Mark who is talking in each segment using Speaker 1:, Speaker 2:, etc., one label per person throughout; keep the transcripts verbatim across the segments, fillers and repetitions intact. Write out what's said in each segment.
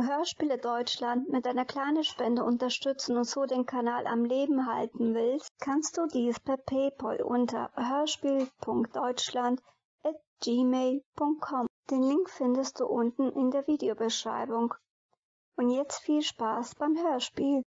Speaker 1: Hörspiele Deutschland mit einer kleinen Spende unterstützen und so den Kanal am Leben halten willst, kannst du dies per PayPal unter hörspiel punkt deutschland at gmail punkt com. Den Link findest du unten in der Videobeschreibung. Und jetzt viel Spaß beim Hörspiel.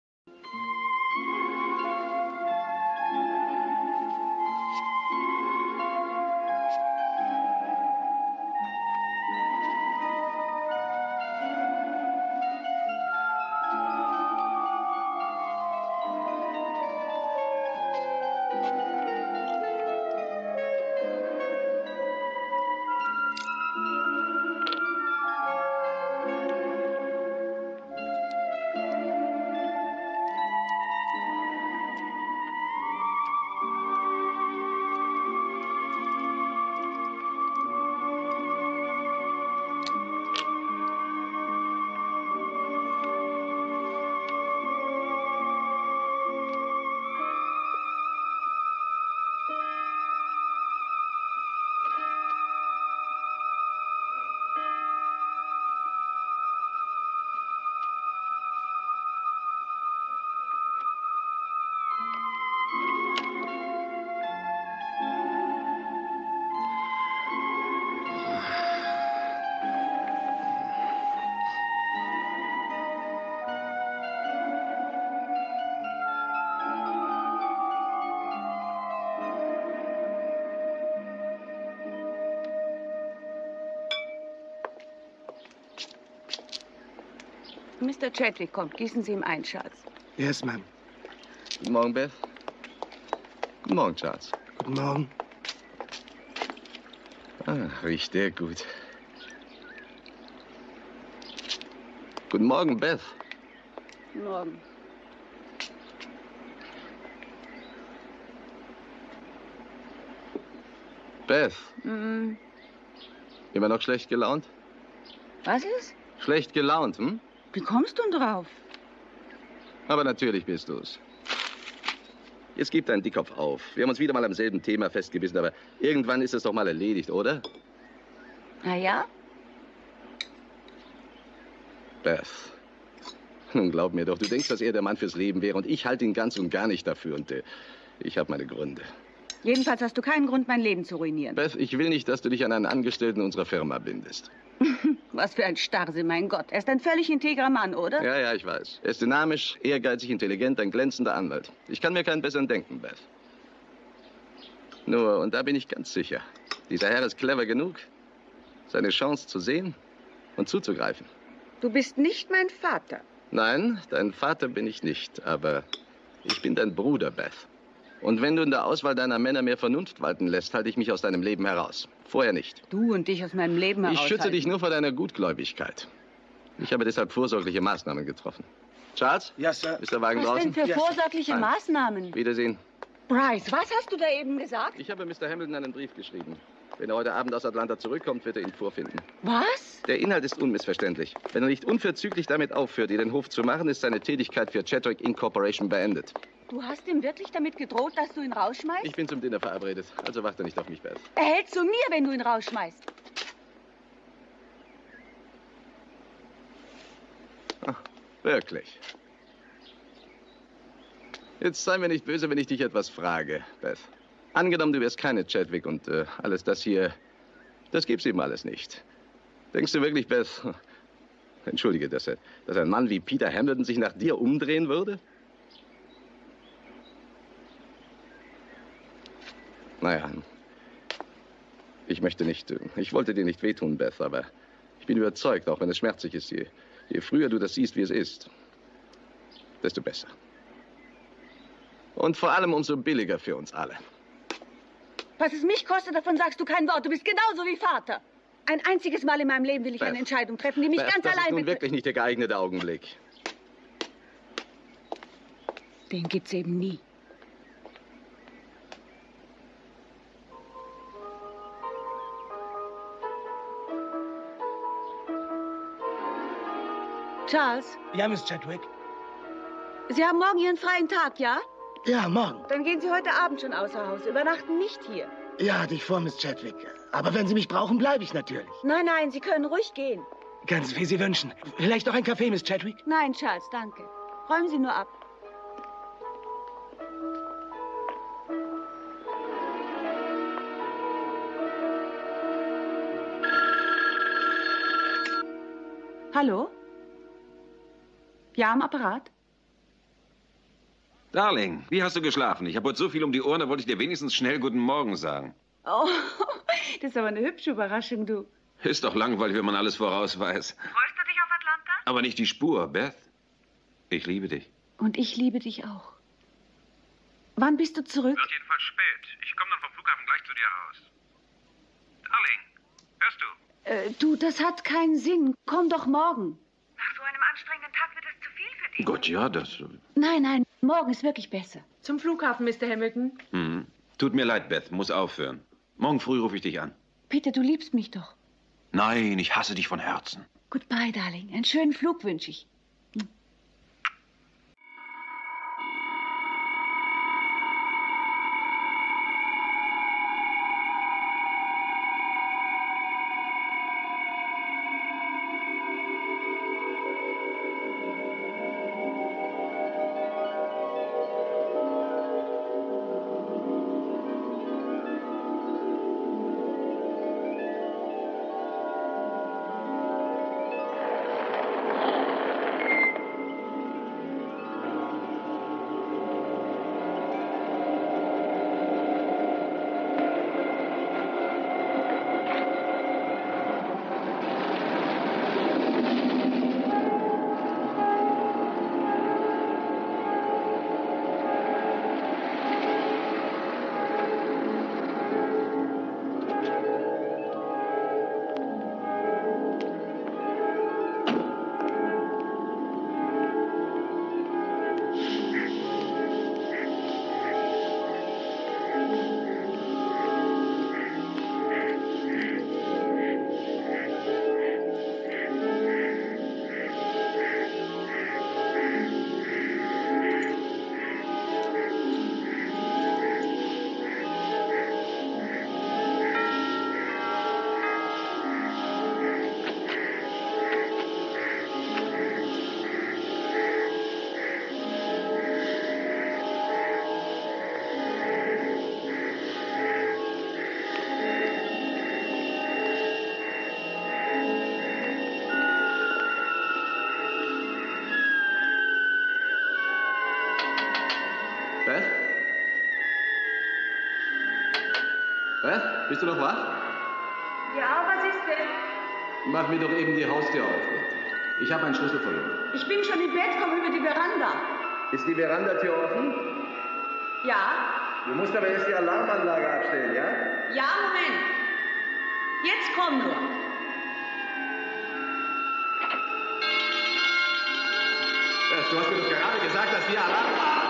Speaker 2: Mister Chadwick kommt. Gießen Sie ihm ein, Charles.
Speaker 3: Yes, ma'am.
Speaker 4: Guten Morgen, Beth. Guten Morgen, Charles.
Speaker 3: Guten Morgen.
Speaker 4: Ah, riecht der gut. Guten Morgen, Beth.
Speaker 2: Guten Morgen.
Speaker 4: Beth.
Speaker 2: Mm.
Speaker 4: Immer noch schlecht gelaunt?
Speaker 2: Was ist?
Speaker 4: Schlecht gelaunt, hm?
Speaker 2: Wie kommst du denn drauf?
Speaker 4: Aber natürlich bist du's. Jetzt gib deinen Dickkopf auf. Wir haben uns wieder mal am selben Thema festgebissen, aber irgendwann ist es doch mal erledigt, oder?
Speaker 2: Na ja?
Speaker 4: Beth. Nun glaub mir doch, du denkst, dass er der Mann fürs Leben wäre und ich halte ihn ganz und gar nicht dafür und äh, ich habe meine Gründe.
Speaker 2: Jedenfalls hast du keinen Grund, mein Leben zu ruinieren.
Speaker 4: Beth, ich will nicht, dass du dich an einen Angestellten unserer Firma bindest.
Speaker 2: Was für ein Starrsinn, mein Gott. Er ist ein völlig integrer Mann, oder?
Speaker 4: Ja, ja, ich weiß. Er ist dynamisch, ehrgeizig, intelligent, ein glänzender Anwalt. Ich kann mir keinen besseren denken, Beth. Nur, und da bin ich ganz sicher, dieser Herr ist clever genug, seine Chance zu sehen und zuzugreifen.
Speaker 2: Du bist nicht mein Vater.
Speaker 4: Nein, dein Vater bin ich nicht, aber ich bin dein Bruder, Beth. Und wenn du in der Auswahl deiner Männer mehr Vernunft walten lässt, halte ich mich aus deinem Leben heraus. Vorher nicht.
Speaker 2: Du und dich aus meinem Leben heraus.
Speaker 4: Ich schütze dich nur vor deiner Gutgläubigkeit. Ich habe deshalb vorsorgliche Maßnahmen getroffen. Charles?
Speaker 3: Ja, Sir.
Speaker 4: Ist der Wagen
Speaker 2: Was
Speaker 4: draußen?
Speaker 2: denn für
Speaker 3: Ja,
Speaker 2: vorsorgliche
Speaker 4: Nein.
Speaker 2: Maßnahmen?
Speaker 4: Wiedersehen.
Speaker 2: Bryce, was hast du da eben gesagt?
Speaker 4: Ich habe Mister Hamilton einen Brief geschrieben. Wenn er heute Abend aus Atlanta zurückkommt, wird er ihn vorfinden.
Speaker 2: Was?
Speaker 4: Der Inhalt ist unmissverständlich. Wenn er nicht unverzüglich damit aufhört, ihr den Hof zu machen, ist seine Tätigkeit für Chadwick Incorporation beendet.
Speaker 2: Du hast ihm wirklich damit gedroht, dass du ihn rausschmeißt?
Speaker 4: Ich bin zum Dinner verabredet, also warte nicht auf mich, Beth.
Speaker 2: Er hält zu mir, wenn du ihn rausschmeißt.
Speaker 4: Ach, wirklich. Jetzt sei mir nicht böse, wenn ich dich etwas frage, Beth. Angenommen, du wärst keine Chadwick und äh, alles das hier, das gibt's eben alles nicht. Denkst du wirklich, Beth, entschuldige, dass, er, dass ein Mann wie Peter Hamilton sich nach dir umdrehen würde? Naja, ich möchte nicht, ich wollte dir nicht wehtun, Beth, aber ich bin überzeugt, auch wenn es schmerzlich ist, je, je früher du das siehst, wie es ist, desto besser. Und vor allem umso billiger für uns alle.
Speaker 2: Was es mich kostet, davon sagst du kein Wort. Du bist genauso wie Vater. Ein einziges Mal in meinem Leben will ich
Speaker 4: Beth,
Speaker 2: eine Entscheidung treffen, die mich
Speaker 4: Beth,
Speaker 2: ganz
Speaker 4: das
Speaker 2: allein
Speaker 4: ist nun
Speaker 2: betrifft.
Speaker 4: wirklich nicht der geeignete Augenblick.
Speaker 2: Den gibt's eben nie. Charles,
Speaker 3: Ja, Miss Chadwick.
Speaker 2: Sie haben morgen Ihren freien Tag, ja?
Speaker 3: Ja, morgen.
Speaker 2: Dann gehen Sie heute Abend schon außer Haus, übernachten nicht hier.
Speaker 3: Ja, hatte ich vor, Miss Chadwick. Aber wenn Sie mich brauchen, bleibe ich natürlich.
Speaker 2: Nein, nein, Sie können ruhig gehen.
Speaker 3: Ganz wie Sie wünschen. Vielleicht noch ein Kaffee, Miss Chadwick?
Speaker 2: Nein, Charles, danke. Räumen Sie nur ab. Hallo? Ja, am Apparat?
Speaker 5: Darling, wie hast du geschlafen? Ich habe heute so viel um die Ohren, da wollte ich dir wenigstens schnell Guten Morgen sagen.
Speaker 2: Oh, das ist aber eine hübsche Überraschung, du.
Speaker 5: Ist doch langweilig, wenn man alles voraus weiß.
Speaker 2: Freust du dich auf Atlanta?
Speaker 5: Aber nicht die Spur, Beth. Ich liebe dich.
Speaker 2: Und ich liebe dich auch. Wann bist du zurück?
Speaker 6: Wird jedenfalls spät. Ich komme dann vom Flughafen gleich zu dir raus. Darling, hörst du?
Speaker 2: Äh, du, das hat keinen Sinn. Komm doch morgen.
Speaker 6: Nach so einem anstrengenden Tag wird es zu viel für dich.
Speaker 5: Gott, ja, das...
Speaker 2: Nein, nein, morgen ist wirklich besser.
Speaker 7: Zum Flughafen, Mister Hamilton.
Speaker 5: Mhm. Tut mir leid, Beth, muss aufhören. Morgen früh rufe ich dich an.
Speaker 2: Peter, du liebst mich doch.
Speaker 5: Nein, ich hasse dich von Herzen.
Speaker 2: Goodbye, Darling. Einen schönen Flug wünsche ich.
Speaker 4: Beth? Beth, bist du noch wach?
Speaker 2: Ja, was ist denn?
Speaker 4: Mach mir doch eben die Haustür auf. Ich habe einen Schlüssel verloren.
Speaker 2: Ich bin schon im Bett, komm über die Veranda.
Speaker 8: Ist die Verandatür offen?
Speaker 2: Ja?
Speaker 8: Du musst aber erst die Alarmanlage abstellen, ja?
Speaker 2: Ja, Moment. Jetzt komm nur.
Speaker 4: Beth, du hast mir doch gerade gesagt, dass die Alarm...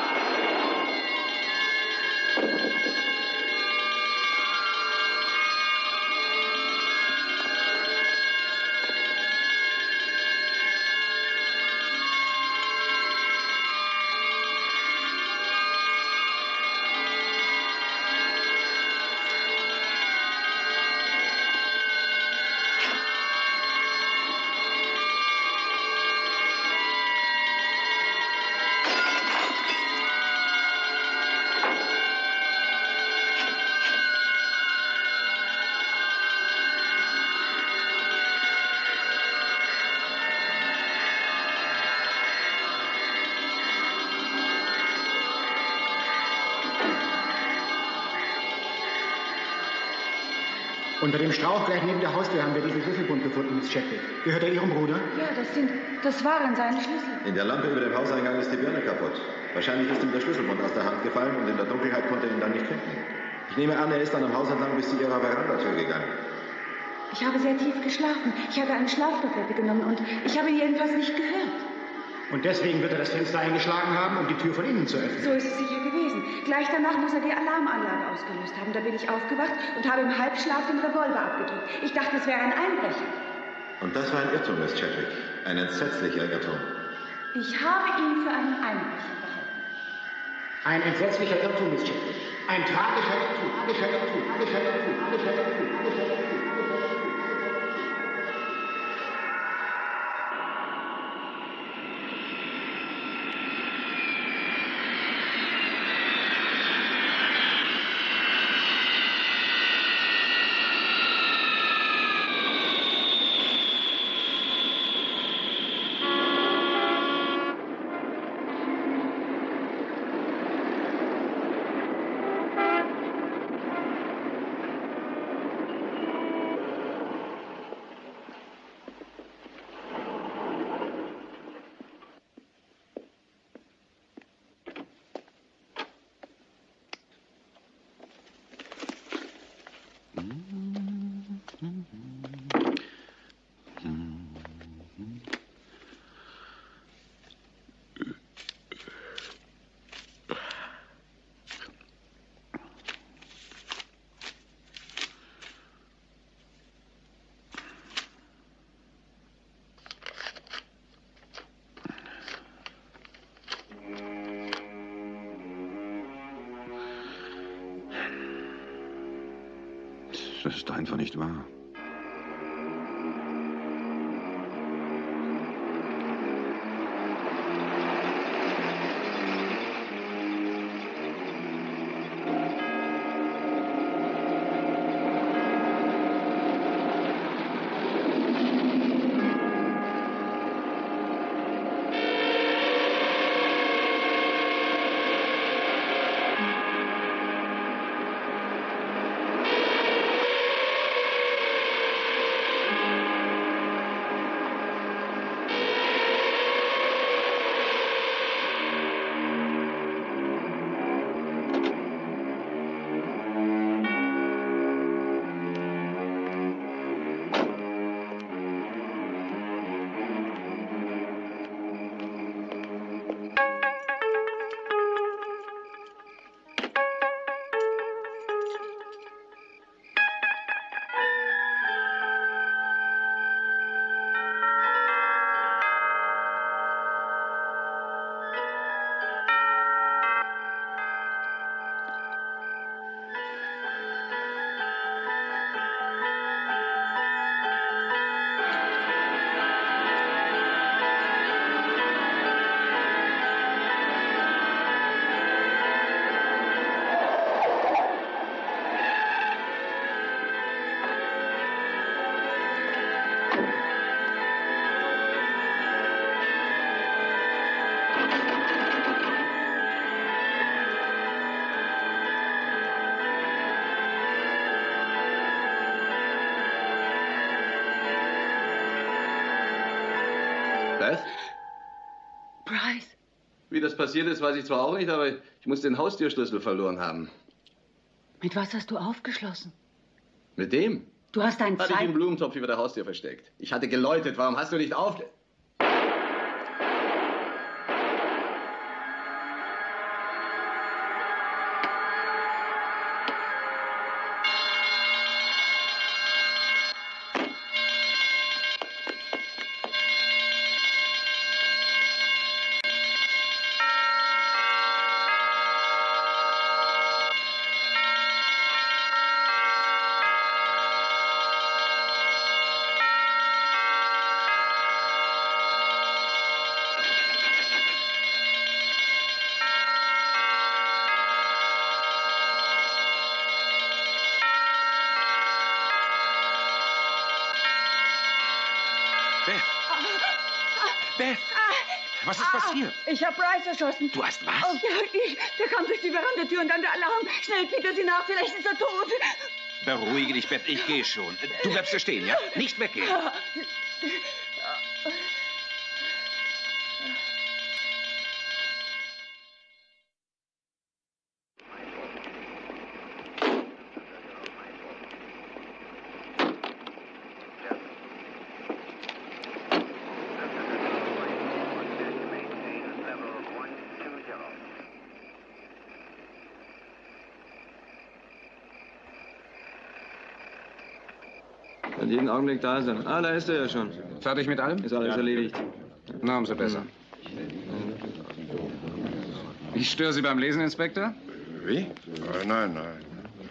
Speaker 9: Unter dem Strauch gleich neben der Haustür haben wir diesen Schlüsselbund gefunden, Miss Chadwick. Gehört er Ihrem Bruder?
Speaker 2: Ja, das sind, das waren seine Schlüssel.
Speaker 8: In der Lampe über dem Hauseingang ist die Birne kaputt. Wahrscheinlich ist ihm der Schlüsselbund aus der Hand gefallen und in der Dunkelheit konnte er ihn dann nicht finden. Ich nehme an, er ist dann am Haus entlang bis zu Ihrer Verandatür gegangen.
Speaker 2: Ich habe sehr tief geschlafen. Ich hatte eine Schlaftablette genommen und ich habe ihn jedenfalls nicht gehört.
Speaker 9: Und deswegen wird er das Fenster eingeschlagen haben, um die Tür von innen zu öffnen.
Speaker 2: So ist es sicher gewesen. Gleich danach muss er die Alarmanlage ausgelöst haben. Da bin ich aufgewacht und habe im Halbschlaf den Revolver abgedrückt. Ich dachte, es wäre ein Einbrecher.
Speaker 8: Und das war ein Irrtum, Miss Chadwick. Ein entsetzlicher Irrtum.
Speaker 2: Ich habe ihn für einen Einbrecher gehalten.
Speaker 9: Ein entsetzlicher Irrtum, Miss Chadwick. Ein tragischer Irrtum. Tragischer Irrtum. Tragischer Irrtum. Tragischer Irrtum. Tragischer Irrtum.
Speaker 5: Das ist einfach nicht wahr.
Speaker 4: Beth?
Speaker 2: Bryce.
Speaker 4: Wie das passiert ist, weiß ich zwar auch nicht, aber ich muss den Haustürschlüssel verloren haben.
Speaker 2: Mit was hast du aufgeschlossen?
Speaker 4: Mit dem?
Speaker 2: Du hast einen
Speaker 4: Hatte ich
Speaker 2: zweiten...
Speaker 4: im Blumentopf über der Haustür versteckt. Ich hatte geläutet. Warum hast du nicht auf...
Speaker 5: Beth! Was ist passiert?
Speaker 2: Ich habe Bryce erschossen.
Speaker 5: Du hast was?
Speaker 2: Oh, ja, ich, der kam durch die Verandatür und dann der Alarm. Schnell, Peter, Sie nach, vielleicht ist er tot.
Speaker 5: Beruhige dich, Beth, ich gehe schon. Du bleibst hier stehen, ja? Nicht weggehen.
Speaker 10: Kann jeden Augenblick da sein. Ah, da ist er ja schon.
Speaker 3: Fertig mit allem?
Speaker 10: Ist alles erledigt.
Speaker 3: Na, umso besser. Ich störe Sie beim Lesen, Inspektor?
Speaker 8: Wie? Nein, nein.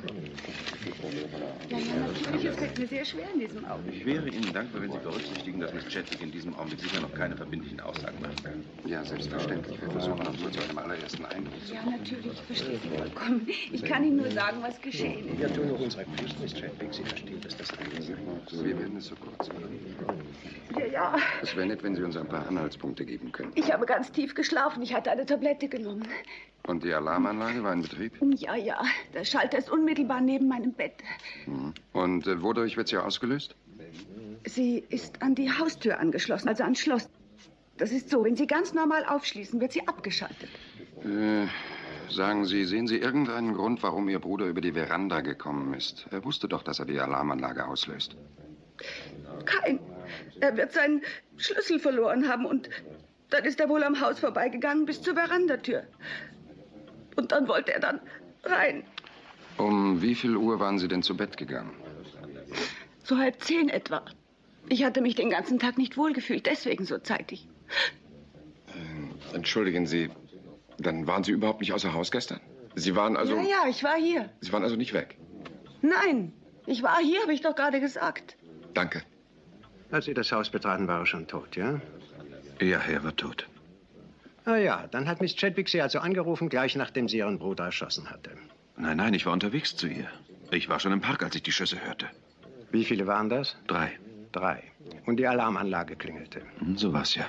Speaker 2: Ja, ja, natürlich. Es fällt mir sehr schwer in diesem Augenblick.
Speaker 5: Ich wäre Ihnen dankbar, wenn Sie berücksichtigen, dass Miss Chadwick in diesem Augenblick sicher noch keine verbindlichen Aussagen macht.
Speaker 11: Ja, selbstverständlich. Wir versuchen uns nur zu einem allerersten Eindruck zu
Speaker 2: Ja, natürlich. Ich verstehe Sie vollkommen. Ich kann Ihnen nur sagen, was geschehen ist.
Speaker 11: Wir tun nur unsere Pflicht, Miss Chadwick. Sie versteht, dass das alles sein muss. Wir werden es so kurz machen.
Speaker 2: Ja, ja.
Speaker 11: Es wäre nett, wenn Sie uns ein paar Anhaltspunkte geben könnten.
Speaker 2: Ich habe ganz tief geschlafen. Ich hatte eine Tablette genommen.
Speaker 11: Und die Alarmanlage war in Betrieb?
Speaker 2: Ja, ja. Der Schalter ist unmittelbar neben meinem Bett.
Speaker 11: Mhm. Und äh, wodurch wird sie ausgelöst?
Speaker 2: Sie ist an die Haustür angeschlossen, also ans Schloss. Das ist so, wenn Sie ganz normal aufschließen, wird sie abgeschaltet.
Speaker 11: Äh, sagen Sie, sehen Sie irgendeinen Grund, warum Ihr Bruder über die Veranda gekommen ist? Er wusste doch, dass er die Alarmanlage auslöst.
Speaker 2: Kein. Er wird seinen Schlüssel verloren haben und dann ist er wohl am Haus vorbeigegangen bis zur Verandatür. Und dann wollte er dann rein.
Speaker 11: Um wie viel Uhr waren Sie denn zu Bett gegangen?
Speaker 2: So halb zehn etwa. Ich hatte mich den ganzen Tag nicht wohlgefühlt, deswegen so zeitig.
Speaker 12: Äh, entschuldigen Sie, dann waren Sie überhaupt nicht außer Haus gestern? Sie waren also...
Speaker 2: Ja, ja, ich war hier.
Speaker 12: Sie waren also nicht weg?
Speaker 2: Nein, Ich war hier, habe ich doch gerade gesagt.
Speaker 11: Danke.
Speaker 13: Als Sie das Haus betraten, war er schon tot, ja?
Speaker 5: Ja, er war tot.
Speaker 13: Ah ja, dann hat Miss Chadwick Sie also angerufen, gleich nachdem sie Ihren Bruder erschossen hatte.
Speaker 5: Nein, nein, ich war unterwegs zu ihr. Ich war schon im Park, als ich die Schüsse hörte.
Speaker 13: Wie viele waren das?
Speaker 5: Drei.
Speaker 13: Drei. Und die Alarmanlage klingelte.
Speaker 5: Hm, so war's ja.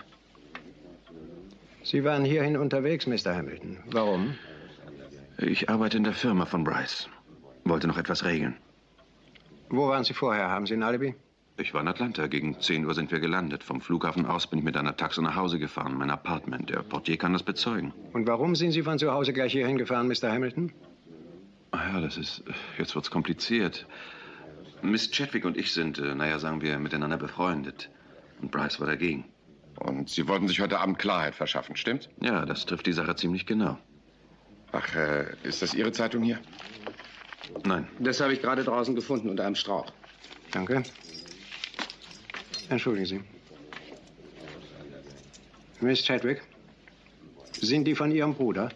Speaker 13: Sie waren hierhin unterwegs, Mister Hamilton. Warum?
Speaker 5: Ich arbeite in der Firma von Bryce. Wollte noch etwas regeln.
Speaker 13: Wo waren Sie vorher? Haben Sie ein Alibi?
Speaker 5: Ich war in Atlanta. Gegen zehn Uhr sind wir gelandet. Vom Flughafen aus bin ich mit einer Taxe nach Hause gefahren, mein Apartment. Der Portier kann das bezeugen.
Speaker 13: Und warum sind Sie von zu Hause gleich hierhin gefahren, Mister Hamilton?
Speaker 5: Ah ja, das ist... Jetzt wird's kompliziert. Miss Chadwick und ich sind, äh, naja, sagen wir, miteinander befreundet. Und Bryce war dagegen.
Speaker 11: Und Sie wollten sich heute Abend Klarheit verschaffen, stimmt?
Speaker 5: Ja, das trifft die Sache ziemlich genau.
Speaker 11: Ach, äh, ist das Ihre Zeitung hier?
Speaker 5: Nein.
Speaker 3: Das habe ich gerade draußen gefunden, unter einem Strauch.
Speaker 13: Danke. Entschuldigen Sie. Miss Chadwick, sind die von Ihrem Bruder?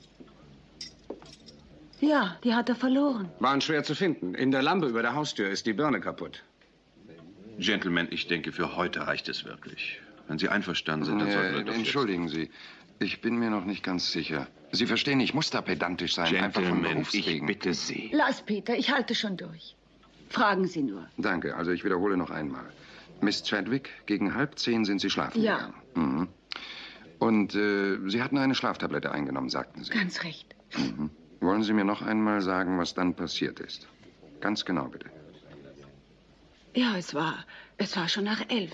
Speaker 2: Ja, die hat er verloren.
Speaker 3: Waren schwer zu finden. In der Lampe über der Haustür ist die Birne kaputt.
Speaker 5: Gentlemen, ich denke, für heute reicht es wirklich. Wenn Sie einverstanden sind, dann sollten wir
Speaker 11: Äh,
Speaker 5: doch
Speaker 11: entschuldigen Sie, ich bin mir noch nicht ganz sicher. Sie verstehen, ich muss da pedantisch sein, einfach von
Speaker 5: Gentlemen, ich
Speaker 11: Berufswegen.
Speaker 5: bitte Sie.
Speaker 2: Lass, Peter, ich halte schon durch. Fragen Sie nur.
Speaker 11: Danke, also ich wiederhole noch einmal. Miss Chadwick, gegen halb zehn sind Sie schlafen
Speaker 2: Ja.
Speaker 11: gegangen. Mhm. Und äh, Sie hatten eine Schlaftablette eingenommen, sagten Sie.
Speaker 2: Ganz recht.
Speaker 11: Mhm. Wollen Sie mir noch einmal sagen, was dann passiert ist? Ganz genau, bitte.
Speaker 2: Ja, es war, es war schon nach elf.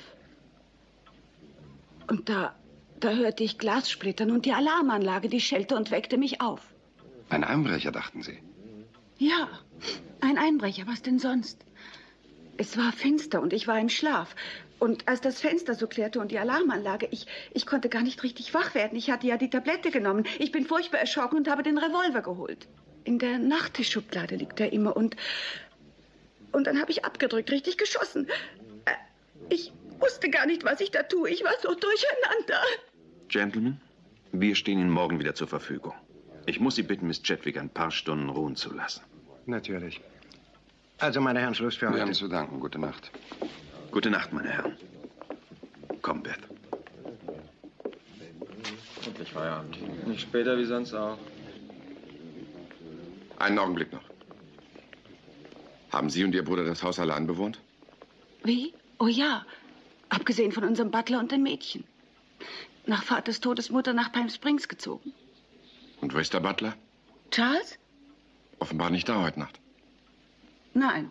Speaker 2: Und da, da hörte ich Glas splittern und die Alarmanlage, die schellte und weckte mich auf.
Speaker 11: Ein Einbrecher, dachten Sie?
Speaker 2: Ja, ein Einbrecher, was denn sonst? Es war finster und ich war im Schlaf. Und als das Fenster so klärte und die Alarmanlage, ich, ich konnte gar nicht richtig wach werden. Ich hatte ja die Tablette genommen. Ich bin furchtbar erschrocken und habe den Revolver geholt. In der Nachttischschublade liegt er immer und... Und dann habe ich abgedrückt, richtig geschossen. Äh, Ich wusste gar nicht, was ich da tue. Ich war so durcheinander.
Speaker 5: Gentlemen, wir stehen Ihnen morgen wieder zur Verfügung. Ich muss Sie bitten, Miss Chadwick ein paar Stunden ruhen zu lassen.
Speaker 13: Natürlich. Also, meine Herren, Schluss für
Speaker 11: Wir
Speaker 13: heute.
Speaker 11: haben zu danken. Gute Nacht.
Speaker 5: Gute Nacht, meine Herren. Komm, Beth.
Speaker 10: Endlich Feierabend. Nicht später wie sonst auch.
Speaker 11: Einen Augenblick noch. Haben Sie und Ihr Bruder das Haus allein bewohnt?
Speaker 2: Wie? Oh ja. Abgesehen von unserem Butler und den Mädchen. Nach Vaters Todesmutter nach Palm Springs gezogen.
Speaker 11: Und wo ist der Butler?
Speaker 2: Charles?
Speaker 11: Offenbar nicht da heute Nacht.
Speaker 2: Nein.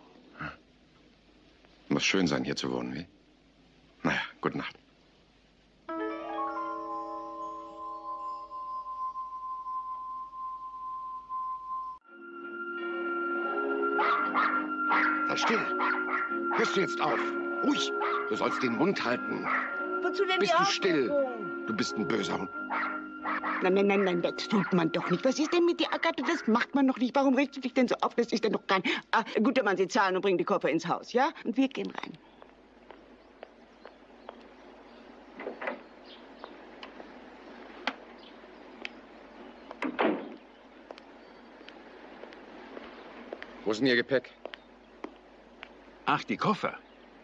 Speaker 11: Muss schön sein, hier zu wohnen, wie? Naja, gute Nacht. Sei still. Hörst du jetzt auf? Ruhig. Du sollst den Mund halten.
Speaker 14: Wozu denn
Speaker 11: Bist
Speaker 14: die
Speaker 11: du still?
Speaker 14: Aufregung?
Speaker 11: Du bist ein böser Hund.
Speaker 14: Nein, nein, nein, nein, das tut man doch nicht. Was ist denn mit dir, Agathe? Das macht man doch nicht. Warum regst du dich denn so auf? Das ist denn doch kein... Ah, guter Mann, Sie zahlen und bringen die Koffer ins Haus, ja? Und wir gehen rein.
Speaker 11: Wo ist denn Ihr Gepäck?
Speaker 15: Ach, die Koffer.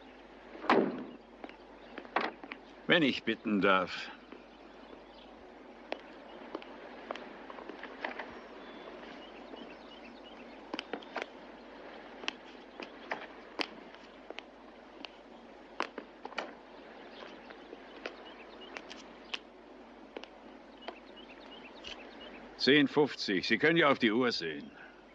Speaker 15: Wenn ich bitten darf. zehn fünfzig. Sie können ja auf die Uhr sehen.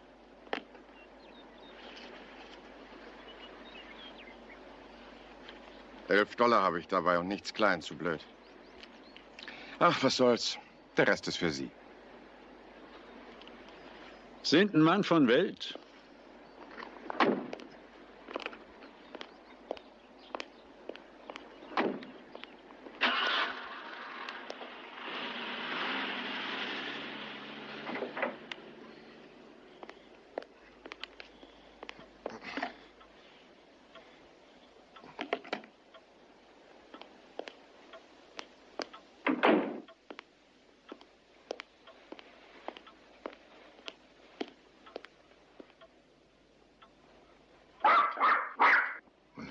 Speaker 11: Elf Dollar habe ich dabei und nichts klein, zu blöd. Ach, was soll's. Der Rest ist für Sie.
Speaker 15: Sind ein Mann von Welt.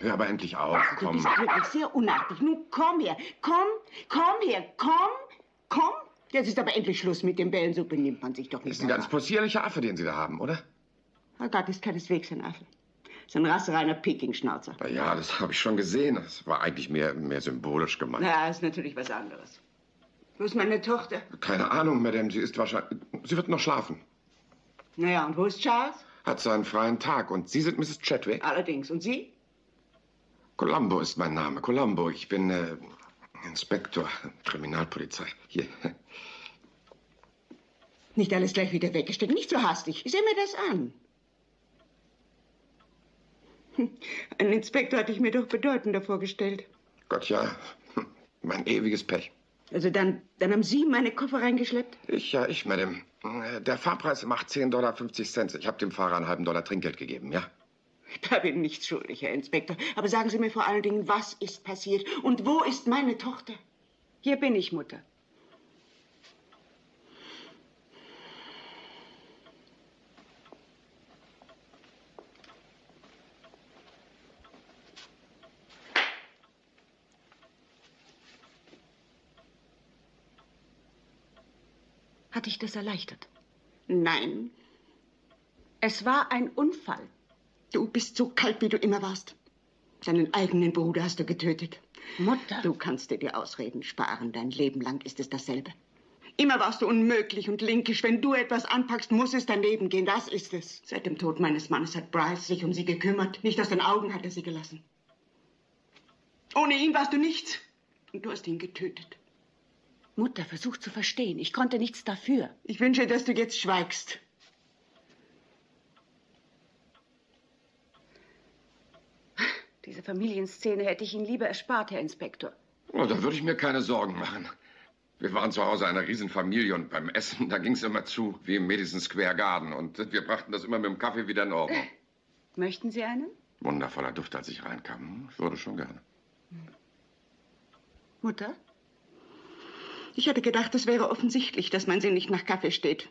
Speaker 12: hör aber endlich auf,
Speaker 14: Du
Speaker 12: komm.
Speaker 14: bist wirklich sehr unartig. Nun komm her, komm, komm her, komm, komm. Jetzt ist aber endlich Schluss mit dem Bellen, so benimmt man sich doch nicht.
Speaker 12: Das ist ein ganz possierlicher Affe, den Sie da haben, oder?
Speaker 14: Herr Gott, ist keineswegs ein Affe. Das ist ein rassereiner Peking-Schnauzer.
Speaker 12: Na ja, das habe ich schon gesehen. Das war eigentlich mehr, mehr symbolisch gemeint.
Speaker 14: Na, ist natürlich was anderes. Wo ist meine Tochter?
Speaker 12: Keine Ahnung, Madame, sie ist wahrscheinlich... Sie wird noch schlafen.
Speaker 14: Naja, und wo ist Charles?
Speaker 12: Hat seinen freien Tag. Und Sie sind Misses Chadwick?
Speaker 14: Allerdings. Und Sie?
Speaker 12: Colombo ist mein Name. Colombo. Ich bin äh, Inspektor, Kriminalpolizei. Hier.
Speaker 14: Nicht alles gleich wieder weggesteckt. Nicht so hastig. Ich sehe mir das an. Hm. Einen Inspektor hatte ich mir doch bedeutender vorgestellt.
Speaker 12: Gott, ja. Hm. Mein ewiges Pech.
Speaker 14: Also dann, dann haben Sie meine Koffer reingeschleppt?
Speaker 12: Ich, ja, ich, Madame. Der Fahrpreis macht zehn Dollar fünfzig Cent. Ich habe dem Fahrer einen halben Dollar Trinkgeld gegeben, ja?
Speaker 14: Da bin ich nichts schuldig, Herr Inspektor. Aber sagen Sie mir vor allen Dingen, was ist passiert? Und wo ist meine Tochter?
Speaker 2: Hier bin ich, Mutter. Hat dich das erleichtert?
Speaker 14: Nein.
Speaker 2: Es war ein Unfall.
Speaker 14: Du bist so kalt, wie du immer warst. Deinen eigenen Bruder hast du getötet.
Speaker 2: Mutter.
Speaker 14: Du kannst dir die Ausreden sparen. Dein Leben lang ist es dasselbe. Immer warst du unmöglich und linkisch. Wenn du etwas anpackst, muss es daneben gehen. Das ist es. Seit dem Tod meines Mannes hat Bryce sich um sie gekümmert. Nicht aus den Augen hat er sie gelassen. Ohne ihn warst du nichts. Und du hast ihn getötet.
Speaker 2: Mutter, versuch zu verstehen. Ich konnte nichts dafür.
Speaker 14: Ich wünsche, dass du jetzt schweigst.
Speaker 2: Diese Familienszene hätte ich Ihnen lieber erspart, Herr Inspektor.
Speaker 12: Oh, da würde ich mir keine Sorgen machen. Wir waren zu Hause eine Riesenfamilie und beim Essen, da ging es immer zu, wie im Madison Square Garden. Und wir brachten das immer mit dem Kaffee wieder in Ordnung.
Speaker 2: Möchten Sie einen?
Speaker 12: Wundervoller Duft, als ich reinkam. Ich würde schon gerne.
Speaker 2: Mutter?
Speaker 14: Ich hatte gedacht, es wäre offensichtlich, dass mein Sinn nicht nach Kaffee steht.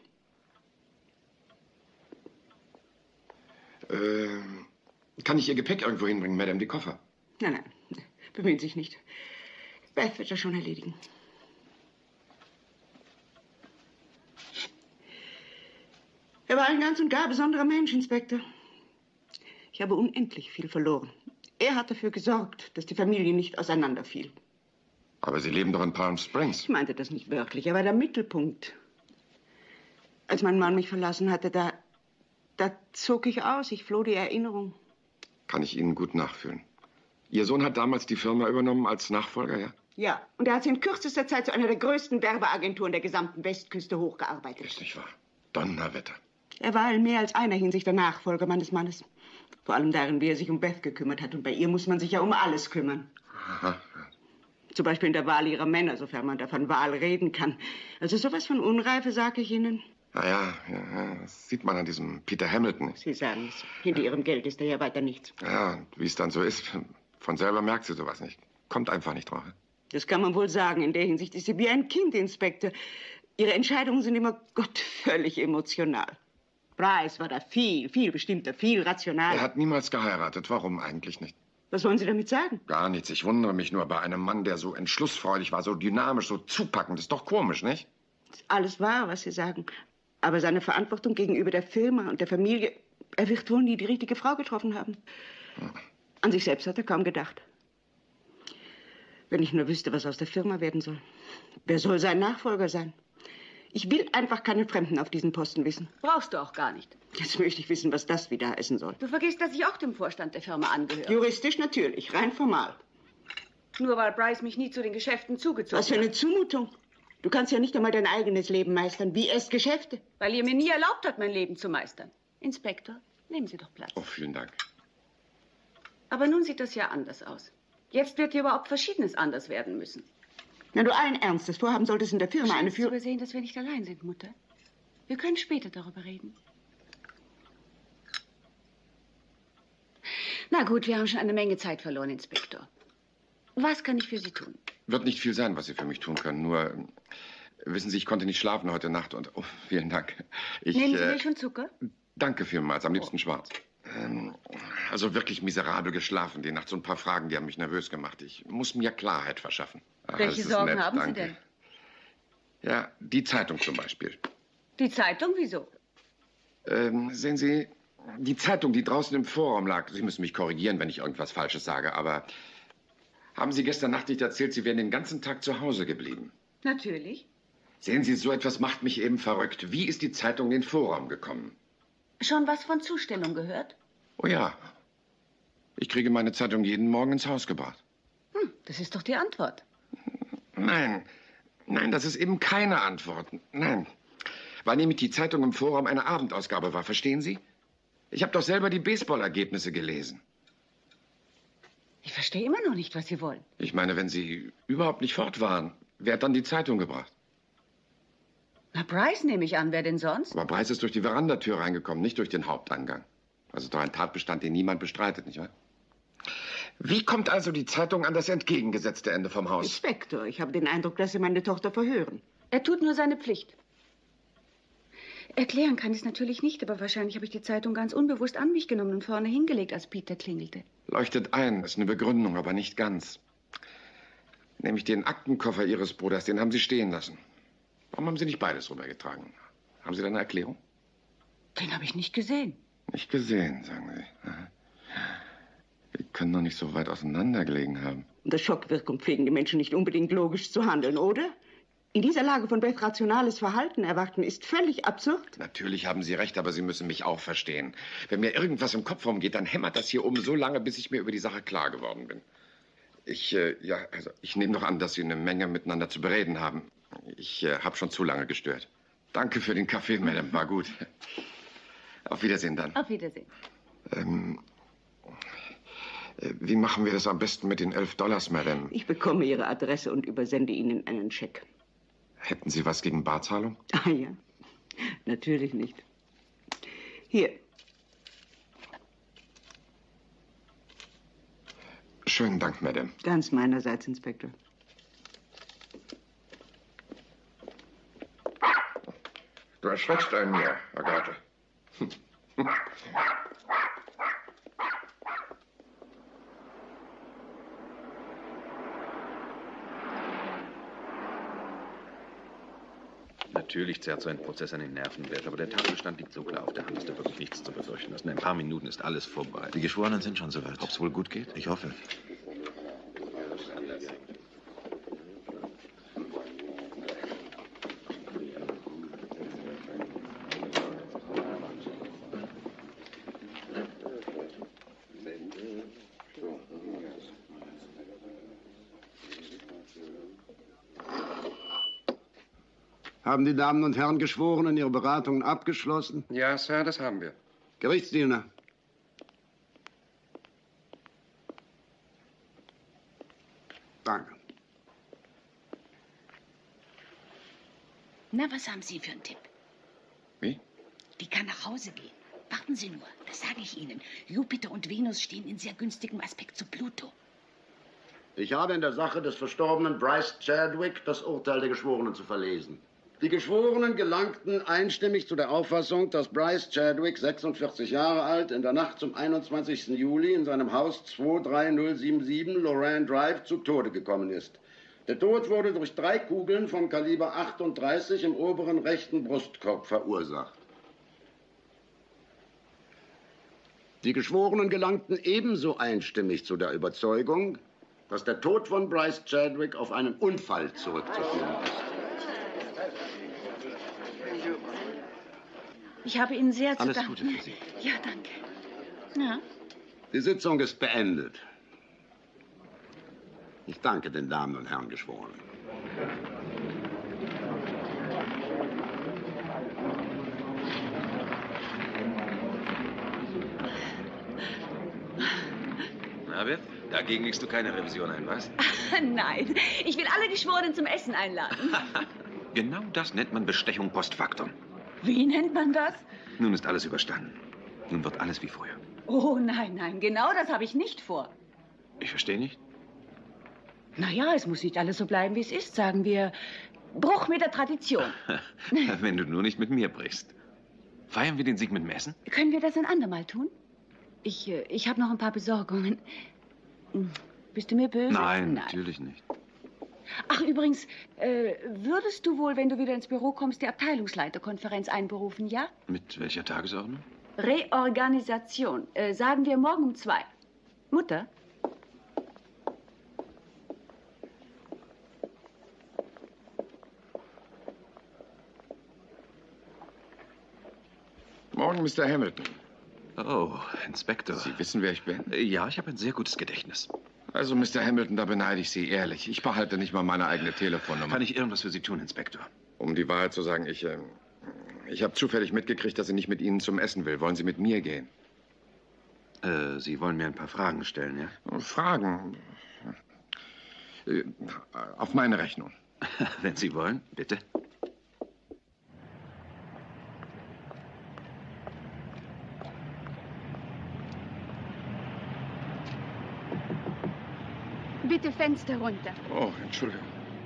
Speaker 12: Ähm, kann ich Ihr Gepäck irgendwo hinbringen, Madame, die Koffer?
Speaker 14: Nein, nein, bemühen Sie sich nicht. Beth wird das schon erledigen. Er war ein ganz und gar besonderer Mensch, Inspektor. Ich habe unendlich viel verloren. Er hat dafür gesorgt, dass die Familie nicht auseinanderfiel.
Speaker 12: Aber Sie leben doch in Palm Springs.
Speaker 14: Ich meinte das nicht wörtlich, er war der Mittelpunkt. Als mein Mann mich verlassen hatte, da, da zog ich aus, ich floh die Erinnerung.
Speaker 12: Kann ich Ihnen gut nachfühlen. Ihr Sohn hat damals die Firma übernommen als Nachfolger, ja?
Speaker 14: Ja, und er hat sie in kürzester Zeit zu einer der größten Werbeagenturen der gesamten Westküste hochgearbeitet.
Speaker 12: Ist nicht wahr. Donnerwetter.
Speaker 14: Er war in mehr als einer Hinsicht der Nachfolger meines Mannes. Vor allem darin, wie er sich um Beth gekümmert hat. Und bei ihr muss man sich ja um alles kümmern.
Speaker 12: Aha.
Speaker 14: Zum Beispiel in der Wahl ihrer Männer, sofern man da von Wahl reden kann. Also sowas von Unreife, sage ich Ihnen.
Speaker 12: Na ja, ja, das sieht man an diesem Peter Hamilton.
Speaker 14: Sie sagen es. Hinter Ihrem Geld ist er ja weiter nichts.
Speaker 12: Ja, und wie es dann so ist, von selber merkt sie sowas nicht. Kommt einfach nicht drauf.
Speaker 14: Das kann man wohl sagen. In der Hinsicht ist sie wie ein Kind, Inspektor. Ihre Entscheidungen sind immer, Gott, völlig emotional. Bryce war da viel, viel bestimmter, viel rationaler.
Speaker 12: Er hat niemals geheiratet. Warum eigentlich nicht?
Speaker 14: Was wollen Sie damit sagen?
Speaker 12: Gar nichts. Ich wundere mich nur bei einem Mann, der so entschlussfreudig war, so dynamisch, so zupackend. Ist doch komisch, nicht?
Speaker 14: Ist alles wahr, was Sie sagen. Aber seine Verantwortung gegenüber der Firma und der Familie, er wird wohl nie die richtige Frau getroffen haben.
Speaker 12: Hm.
Speaker 14: An sich selbst hat er kaum gedacht. Wenn ich nur wüsste, was aus der Firma werden soll. Wer soll sein Nachfolger sein? Ich will einfach keinen Fremden auf diesen Posten wissen.
Speaker 2: Brauchst du auch gar nicht.
Speaker 14: Jetzt möchte ich wissen, was das wieder heißen soll.
Speaker 2: Du vergisst, dass ich auch dem Vorstand der Firma angehöre.
Speaker 14: Juristisch natürlich, rein formal.
Speaker 2: Nur weil Bryce mich nie zu den Geschäften zugezogen hat.
Speaker 14: Was für eine Zumutung. Du kannst ja nicht einmal dein eigenes Leben meistern. Wie erst Geschäfte?
Speaker 2: Weil ihr mir nie erlaubt habt, mein Leben zu meistern. Inspektor, nehmen Sie doch Platz.
Speaker 12: Oh, vielen Dank.
Speaker 2: Aber nun sieht das ja anders aus. Jetzt wird hier überhaupt Verschiedenes anders werden müssen.
Speaker 14: Wenn du allen Ernstes vorhaben solltest, in der Firma eine Führung...
Speaker 2: zu übersehen, dass wir nicht allein sind, Mutter. Wir können später darüber reden. Na gut, wir haben schon eine Menge Zeit verloren, Inspektor. Was kann ich für Sie tun?
Speaker 12: Wird nicht viel sein, was Sie für mich tun können. Nur, wissen Sie, ich konnte nicht schlafen heute Nacht und... Oh, vielen Dank. Ich,
Speaker 2: Nehmen Sie
Speaker 12: äh,
Speaker 2: Milch und Zucker?
Speaker 12: Danke vielmals, am liebsten schwarz. Ähm, Also wirklich miserabel geschlafen. Die Nacht so ein paar Fragen, die haben mich nervös gemacht. Ich muss mir Klarheit verschaffen.
Speaker 2: Ach, welche Sorgen nett, haben danke. Sie denn?
Speaker 12: Ja, die Zeitung zum Beispiel.
Speaker 2: Die Zeitung? Wieso?
Speaker 12: Ähm, sehen Sie, die Zeitung, die draußen im Vorraum lag, Sie müssen mich korrigieren, wenn ich irgendwas Falsches sage, aber haben Sie gestern Nacht nicht erzählt, Sie wären den ganzen Tag zu Hause geblieben?
Speaker 2: Natürlich.
Speaker 12: Sehen Sie, so etwas macht mich eben verrückt. Wie ist die Zeitung in den Vorraum gekommen?
Speaker 2: Schon was von Zustellung gehört?
Speaker 12: Oh ja. Ich kriege meine Zeitung jeden Morgen ins Haus gebracht.
Speaker 2: Hm, das ist doch die Antwort.
Speaker 12: Nein, nein, das ist eben keine Antwort. Nein, weil nämlich die Zeitung im Vorraum eine Abendausgabe war, verstehen Sie? Ich habe doch selber die Baseball-Ergebnisse gelesen.
Speaker 2: Ich verstehe immer noch nicht, was Sie wollen.
Speaker 12: Ich meine, wenn Sie überhaupt nicht fort waren, wer hat dann die Zeitung gebracht?
Speaker 2: Na, Bryce nehme ich an. Wer denn sonst?
Speaker 12: Aber Bryce ist durch die Verandatür reingekommen, nicht durch den Haupteingang. Das ist doch ein Tatbestand, den niemand bestreitet, nicht wahr? Wie kommt also die Zeitung an das entgegengesetzte Ende vom Haus?
Speaker 14: Inspektor, ich habe den Eindruck, dass Sie meine Tochter verhören.
Speaker 2: Er tut nur seine Pflicht. Erklären kann ich es natürlich nicht, aber wahrscheinlich habe ich die Zeitung ganz unbewusst an mich genommen und vorne hingelegt, als Peter klingelte.
Speaker 12: Leuchtet ein, ist eine Begründung, aber nicht ganz. Nämlich den Aktenkoffer Ihres Bruders, den haben Sie stehen lassen. Warum haben Sie nicht beides rübergetragen? Haben Sie da eine Erklärung?
Speaker 2: Den habe ich nicht gesehen.
Speaker 12: Nicht gesehen, sagen Sie. Wir können doch nicht so weit auseinander gelegen haben.
Speaker 14: Unter Schockwirkung pflegen die Menschen nicht unbedingt logisch zu handeln, oder? In dieser Lage von Beth rationales Verhalten erwarten ist völlig absurd.
Speaker 12: Natürlich haben Sie recht, aber Sie müssen mich auch verstehen. Wenn mir irgendwas im Kopf rumgeht, dann hämmert das hier oben so lange, bis ich mir über die Sache klar geworden bin. Ich, äh, ja, also ich nehme doch an, dass Sie eine Menge miteinander zu bereden haben. Ich äh, habe schon zu lange gestört. Danke für den Kaffee, Madame, war gut. Auf Wiedersehen dann.
Speaker 2: Auf Wiedersehen.
Speaker 12: Ähm, äh, wie machen wir das am besten mit den elf Dollars, Madame?
Speaker 14: Ich bekomme Ihre Adresse und übersende Ihnen einen Scheck.
Speaker 12: Hätten Sie was gegen Barzahlung?
Speaker 14: Ah ja, natürlich nicht. Hier.
Speaker 12: Schönen Dank, Madame.
Speaker 14: Ganz meinerseits, Inspektor.
Speaker 12: Du erschreckst einen ja, Agathe.
Speaker 5: Natürlich zerrt so ein Prozess an den Nerven, Bert, aber der Tatbestand liegt so klar auf der Hand, dass da wirklich nichts zu befürchten ist. In ein paar Minuten ist alles vorbei.
Speaker 10: Die Geschworenen sind schon soweit.
Speaker 5: Ob es wohl gut geht?
Speaker 10: Ich hoffe.
Speaker 16: Haben die Damen und Herren Geschworenen ihre Beratungen abgeschlossen?
Speaker 3: Ja, Sir, das haben wir.
Speaker 16: Gerichtsdiener. Danke.
Speaker 17: Na, was haben Sie für einen Tipp?
Speaker 12: Wie?
Speaker 17: Die kann nach Hause gehen. Warten Sie nur, das sage ich Ihnen. Jupiter und Venus stehen in sehr günstigem Aspekt zu Pluto.
Speaker 16: Ich habe in der Sache des verstorbenen Bryce Chadwick das Urteil der Geschworenen zu verlesen. Die Geschworenen gelangten einstimmig zu der Auffassung, dass Bryce Chadwick, sechsundvierzig Jahre alt, in der Nacht zum einundzwanzigsten Juli in seinem Haus zwei drei null sieben sieben Lorraine Drive zu Tode gekommen ist. Der Tod wurde durch drei Kugeln vom Kaliber achtunddreißig im oberen rechten Brustkorb verursacht. Die Geschworenen gelangten ebenso einstimmig zu der Überzeugung, dass der Tod von Bryce Chadwick auf einen Unfall zurückzuführen ist.
Speaker 2: Ich habe Ihnen sehr zu
Speaker 16: Alles
Speaker 2: danken.
Speaker 16: Gute für Sie.
Speaker 2: Ja, danke. Ja.
Speaker 16: Die Sitzung ist beendet. Ich danke den Damen und Herren Geschworenen.
Speaker 5: Na, Bert, dagegen legst du keine Revision ein, was?
Speaker 2: Nein, ich will alle Geschworenen zum Essen einladen.
Speaker 5: Genau das nennt man Bestechung post factum.
Speaker 2: Wie nennt man das?
Speaker 5: Nun ist alles überstanden. Nun wird alles wie früher.
Speaker 2: Oh, nein, nein, genau das habe ich nicht vor.
Speaker 5: Ich verstehe nicht.
Speaker 2: Naja, es muss nicht alles so bleiben, wie es ist, sagen wir. Bruch mit der Tradition.
Speaker 5: Wenn du nur nicht mit mir brichst. Feiern wir den Sieg mit dem Essen?
Speaker 2: Können wir das ein andermal tun? Ich, äh, ich habe noch ein paar Besorgungen. Bist du mir böse?
Speaker 5: Nein, Nein. natürlich nicht.
Speaker 2: Ach, übrigens, äh, würdest du wohl, wenn du wieder ins Büro kommst, die Abteilungsleiterkonferenz einberufen, ja?
Speaker 5: Mit welcher Tagesordnung?
Speaker 2: Reorganisation. Äh, sagen wir morgen um zwei. Mutter?
Speaker 12: Morgen, Mister Hamilton.
Speaker 5: Oh, Inspektor.
Speaker 12: Sie wissen, wer ich bin?
Speaker 5: Ja, ich habe ein sehr gutes Gedächtnis.
Speaker 12: Also, Mister Hamilton, da beneide ich Sie ehrlich. Ich behalte nicht mal meine eigene Telefonnummer.
Speaker 5: Kann ich irgendwas für Sie tun, Inspektor?
Speaker 12: Um die Wahrheit zu sagen, ich, äh, ich habe zufällig mitgekriegt, dass sie nicht mit Ihnen zum Essen will. Wollen Sie mit mir gehen?
Speaker 5: Äh, Sie wollen mir ein paar Fragen stellen, ja?
Speaker 12: Fragen? Äh, auf meine Rechnung.
Speaker 5: Wenn Sie wollen, bitte.
Speaker 2: Bitte Fenster runter.
Speaker 12: Oh, Entschuldigung.